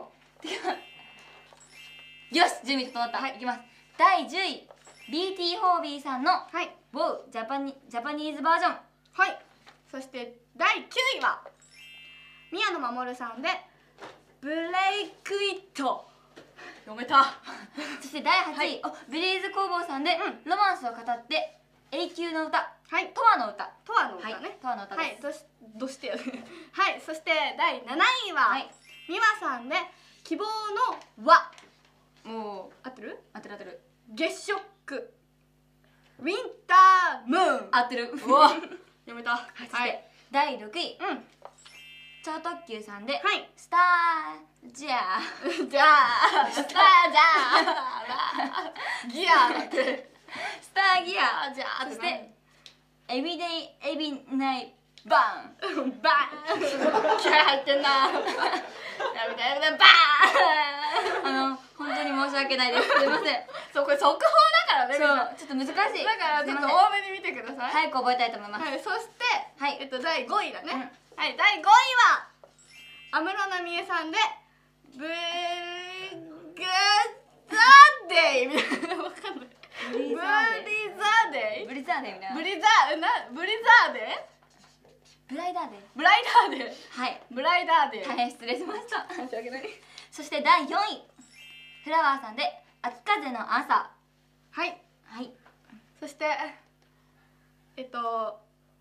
よし、準備整った。はい、いきます。だいじゅうい、ビーティーフォービー さんの「ウォウジャパニジャパニーズバージョン」。 はい。そしてだいきゅういは宮野真守さんでブレイクイット。読めた。 そしてだいはちい、ビリーズ工房さんでロマンスを語って永久の歌、 はい、 とわの歌。 とわの歌ね。 とわの歌です。 はい、どしどしてやね。はい、そしてだいなないは美和さんで希望の輪。もう合ってる？ 合ってる合ってる。 月食ウィンタームーン。 合ってる。 うわ、読めた。はい。 そしてだいろくい、 うん、 超特急さんで、 はい、 スタージャーじゃあスターじゃあギアだってスターギア。 じゃあそしてエビデイエビナイバーンバーン気合入ってんな。やめてやめてバーン。 あの本当に申し訳ないです。すいません。 そう、これ速報だからね。 そうちょっと難しい。 だからちょっと多めに見てください。 早く覚えたいと思います。 はい、そしてはいえっとだいごいだね。 うん、 はい、だいごいは安室奈美恵さんでブレグザデイみたいな、わかんない。ブリザーデイブリザーデイみたいな。 ブリザーなブリザーデイブライダーデイブライダーデイ。 はい、 ブライダーデイ。 大変失礼しました。 申し訳ない。 そしてだいよんい、フラワーさんで秋風の朝。 はいはい。 そしてえっと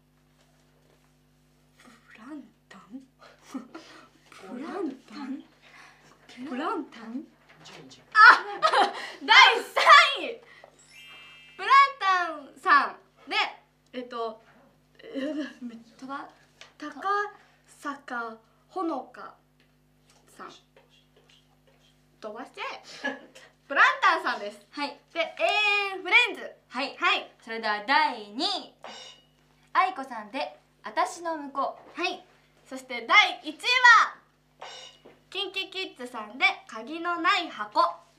プランタンプランタンプランタンあだいさんいプランタンさんでえっととば高坂ほのかさん飛ばしてプランタンさんです。 はい。 で永遠フレンズ。 はいはい。 それではだいにい、愛子さんであたしの向こう。はい。そしてだいいちいはキンキキッズさんで鍵のない箱。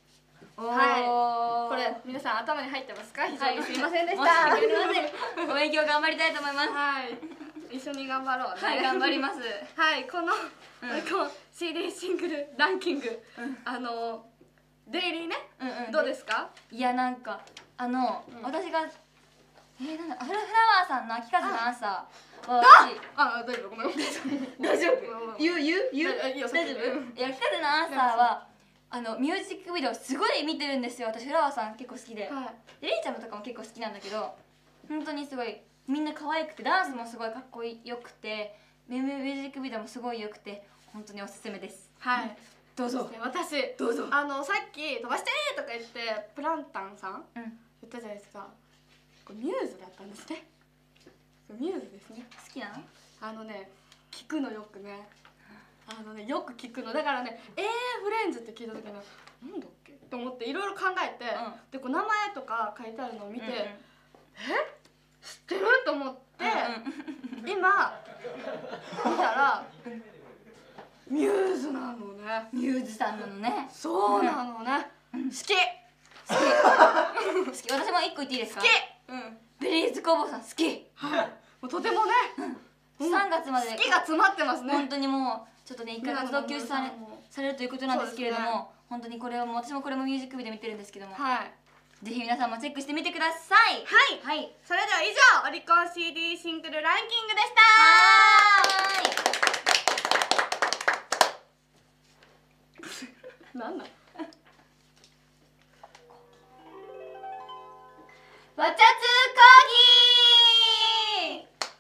はい。これ皆さん頭に入ってますか？非常にすいませんでした。 申し訳ありません。お勉強頑張りたいと思います。 はい。一緒に頑張ろうね。 はい、頑張ります。 はい、この、うん、この シーディー シングルランキング、うん、あのデイリーね、うんうん、どうですか？ いやなんかあの、うん、私がえー、なんだフラワーさんの秋風の朝は私ああ大丈夫ごめん大丈夫言う言う言う大丈夫。秋風の朝はあのミュージックビデオすごい見てるんですよ。私フラワーさん結構好きで、はい、でレイちゃんとかも結構好きなんだけど本当にすごいみんな可愛くてダンスもすごいかっこよくてミュージックビデオもすごいよくて本当におすすめです。 はい、 どうぞ。 私どうぞ。 あのさっき飛ばしてとか言ってプランタンさん、うん、言ったじゃないですか。これミューズだったんですね。ミューズですね。 好きなの？ あのね聞くのよくね。あのねよく聞くのだからね「えーフレンズ」って聞いた時になんだっけと思っていろいろ考えて、うん、でこう名前とか書いてあるのを見て、うんうん、え知ってると思って、うん、今見たらミューズなのね。 ミューズさんなのね。 そうなのね。好き好き好き。私も一個言っていいですか？ 好き。 うん。ベリーズ工房さん好き。 はい。もうとてもね。 さんがつまで好きが詰まってますね。 本当にもうちょっとね一回活動休止されされるということなんですけれども、本当にこれを私もこれもミュージックビデオ見てるんですけども、はい。ぜひ皆さんもチェックしてみてください。 はい。はい。それでは以上オリコン シーディー シングルランキングでした。はーい。なんなん？わちゃつ講義。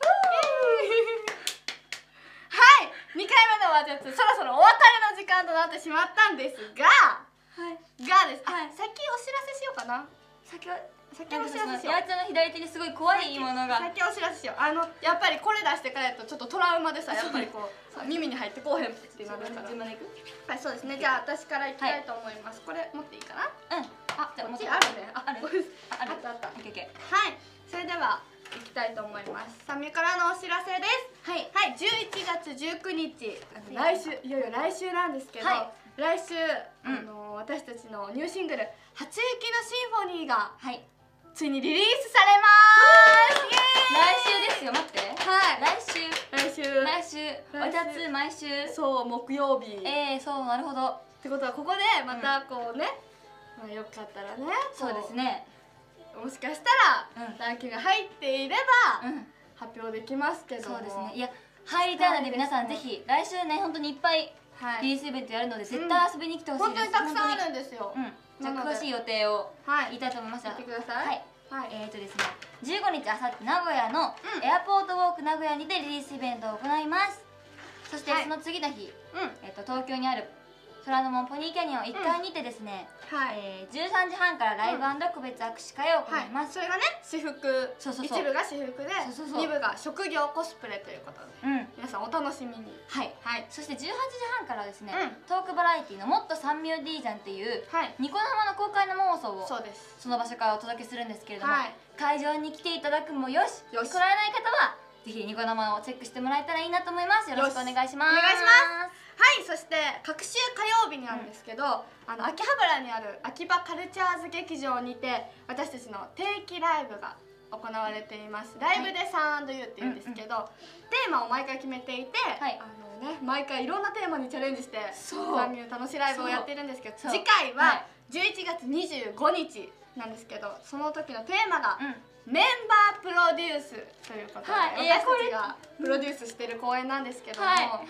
はい、にかいめのわちゃつ、そろそろお別れの時間となってしまったんですが、はい、がです。はい、先お知らせしようかな。先は先お知らせしよう。 やーちゃんの左手にすごい怖いものが。 先お知らせしよう。あのやっぱりこれ出してからやとちょっとトラウマでさ、やっぱりこう耳に入ってこうへんってなるから。順番でいく？はい、そうですね。じゃあ私からいきたいと思います。これ持っていいかな？うん。あ、じゃあこっちあるね。あ、ある。あったあった。オッケーオッケー。はい。それではいきたいと思います。サミュからのお知らせです。はい。はい。じゅういちがつじゅうくにち、来週いよいよ来週なんですけど、来週あの私たちのニューシングル「初雪のシンフォニー」がついにリリースされます。 来週ですよ。待って。はい。来週。 来週。 来週。わちゃつ毎週。 そう、木曜日。 ええ、そう、なるほど。 ってことはここでまたこうね、まあよかったらね。 そうですね。 もしかしたらランキングが入っていれば発表できますけども。 そうですね。いや入りたいので皆さんぜひ来週ね本当にいっぱいリリースイベントやるので絶対遊びに来てほしいです。 本当にたくさんあるんですよ。 うん。じゃあ詳しい予定を言いたいと思います。 言ってください。 はい。えーとですねじゅうごにちあさって名古屋のエアポートウォーク名古屋にてリリースイベントを行います。そしてその次の日、えーと東京にある虎ノ門ポニーキャニオンいっかいにてですね、えー、じゅうさんじはんからライブ&個別握手会を行います。 それがね私服、一部が私服でに部が職業コスプレということで皆さんお楽しみに。はい、 そしてじゅうはちじはんからですねトークバラエティのもっとサンミュー D じゃんっていうニコ生の公開生放送をその場所からお届けするんですけれども、会場に来ていただくもよし来られない方はぜひニコ生をチェックしてもらえたらいいなと思います。よろしくお願いします。 お願いします。はい、そして各週火曜日なんですけど、うん、あの秋葉原にある秋葉カルチャーズ劇場にて私たちの定期ライブが行われています。ライブで サンアンドユー っていうんですけど、うんうん、テーマを毎回決めていて、はい、あのね、毎回いろんなテーマにチャレンジしてサンミュー楽しいライブをやってるんですけど、次回はじゅういちがつにじゅうごにちなんですけど、その時のテーマが、うんメンバープロデュースということで、はい、私たちがプロデュースしてる公演なんですけども、はいはい、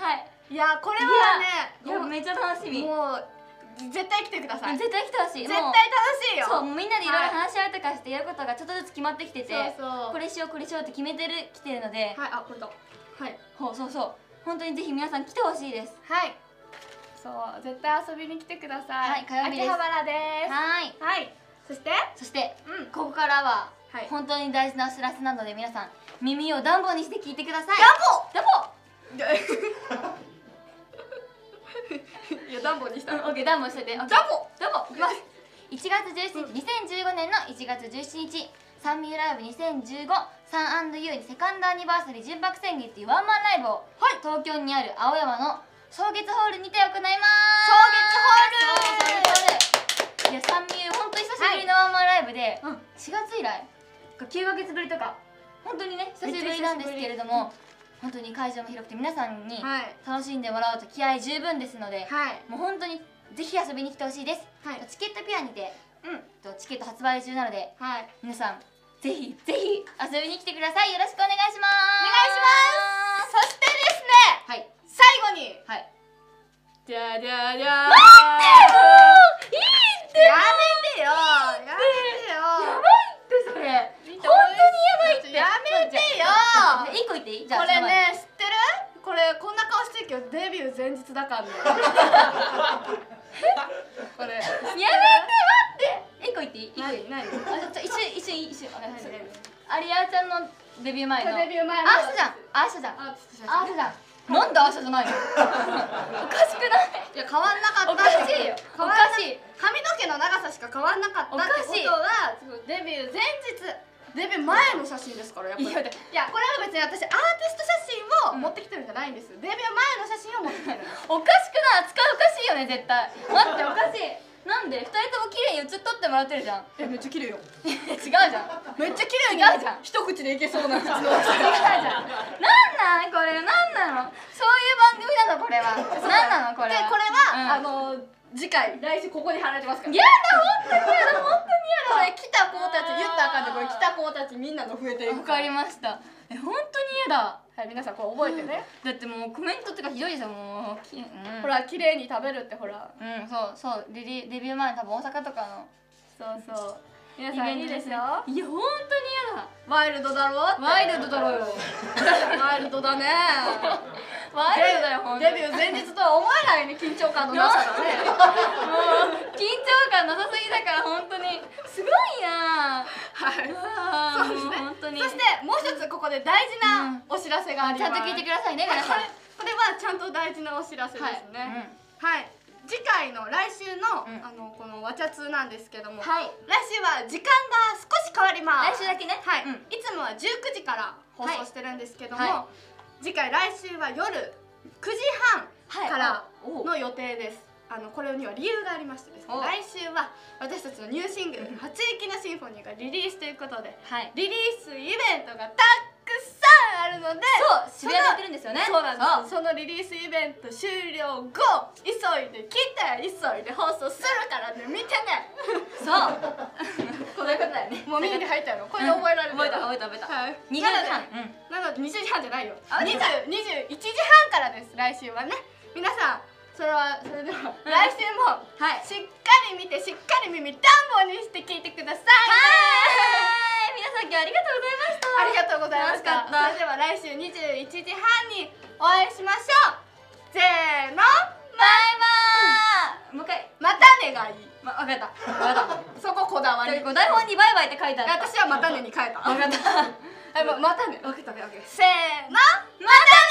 いやこれはねいやめっちゃ楽しみ。 もう絶対来てください。 絶対来てほしい。 絶対楽しいよ。 そうみんなでいろいろ話し合いとかしてやることがちょっとずつ決まってきてて、これしようこれしようって決めてる来てるので、 はい、あこれだ、はい、 ほうそうそう本当にぜひ皆さん来てほしいです。 はい、そう絶対遊びに来てください。はい、火曜日です。秋葉原です。はいはい。そしてそしてここからは本当に大事なお知らせなので皆さん耳をダンボにして聞いてください。 ダンボダンボいやダンボにした。 オッケーダンボしといて。ダンボダンボいきます。いちがつじゅうしちにちにせんじゅうごねんのいちがつじゅうしちにちサンミューライブにせんじゅうご サンアンドユー セカンドアニバーサリー純白宣言っていうワンマンライブを東京にある青山の草月ホールにて行います。 草月ホール。 いやサンミュー本当に久しぶりのワンマンライブでしがつ以来きゅうかげつぶりとか本当にね久しぶりなんですけれども、本当に会場も広くて皆さんに楽しんでもらおうと気合十分ですので、もう本当にぜひ遊びに来てほしいです。チケットピアにてチケット発売中なので皆さんぜひぜひ遊びに来てください。よろしくお願いします。 お願いします。そしてですね、はい、最後にはいじゃじゃじゃー待ってよーいいってやめてよーやめてよーやばいってそれ本当にやばいってやめてよーいっこ言っていい？じゃあこれね知ってる？これこんな顔してるけどデビュー前日だからねこれやめて待っていっこ言っていい？ 何？何？ あちょ一瞬一瞬一瞬お願いします。アリアちゃんのデビュー前のデビュー前のあーしゃじゃんあーしゃじゃんあーしゃじゃんなんであーしゃじゃないの？おかしくない？ いや変わんなかった。 おかしいよ。おかしい。 髪の毛の長さしか変わんなかったってことはデビュー前日デビュー前の写真ですからやっぱり。いやこれは別に私アーティスト写真を持ってきてるんじゃないんです。デビュー前の写真を持ってきてるんです。 おかしくない？扱いおかしいよね絶対。待っておかしい。なんでふたりとも綺麗に写っとってもらってるじゃん。 えめっちゃ綺麗よ。 違うじゃん。 めっちゃ綺麗に違うじゃん。 一口でいけそうな口の違うじゃん。なんなんこれなんなの？そういう番組なのこれは。なんなのこれは。 でこれはあの次回来週ここに貼られてますから。 やだ本当にやだ本当にやだ。 これ来た子たち言ったらあかんでこれ来た子たちみんなの増えていく。 わかりました。え本当にやだ。 はい皆さんこれ覚えてね。 だってもうコメントとかひどいですよもう。 ほら綺麗に食べるってほら。 うんそうそうデビデビュー前に多分大阪とかの。 そうそう。皆さんいいですよ。 いや本当にやだ。 ワイルドだろう。 ワイルドだろうよ。 ワイルドだね。 ワイルドだよ本当に。 デビュー前日とは思えないね緊張感のなさがね。 もう緊張感なさすぎだから本当にすごいな。 はい。そうですね。本当に。そしてもう一つここで大事なお知らせがあります。 ちゃんと聞いてくださいね皆さん。 これはちゃんと大事なお知らせですね。はい。次回の来週の、うん、あのこのわちゃつなんですけども、はい、来週は時間が少し変わります。 来週だけね。 はい、うん、いつもはじゅうくじから放送してるんですけども、はい、次回来週は夜くじはんからの予定です。あのこれには理由がありましてですね、来週は私たちのニューシングル「初雪のシンフォニー」がリリースということで、はい、リリースイベントがたくさんあるるので、 そう渋谷でやってるんですよね。 そうなんです。そのリリースイベント終了後急いで来て急いで放送するからね、見てね。 そうこういうことだよね。もう耳に入ったの。これで覚えられる。 覚えた覚えた覚えた。 はい。 にじゅうじはん。 なのでにじゅうじはんじゃないよ。にじゅういちじはんからです。来週はね。皆さんそれはそれでは来週もしっかり見てしっかり耳ダンボにして聞いてください。 はい。皆さん今日ありがとうございました。 ありがとうございました。それでは来週にじゅういちじはんにお会いしましょう。せーの、 バイバーイ。もう一回またねがいい。 ま、分かった分かったそここだわり。 台本にバイバイって書いてある。 私はまたねに変えた。 分かった。 またね。 分かった分かった。 せーの、またね。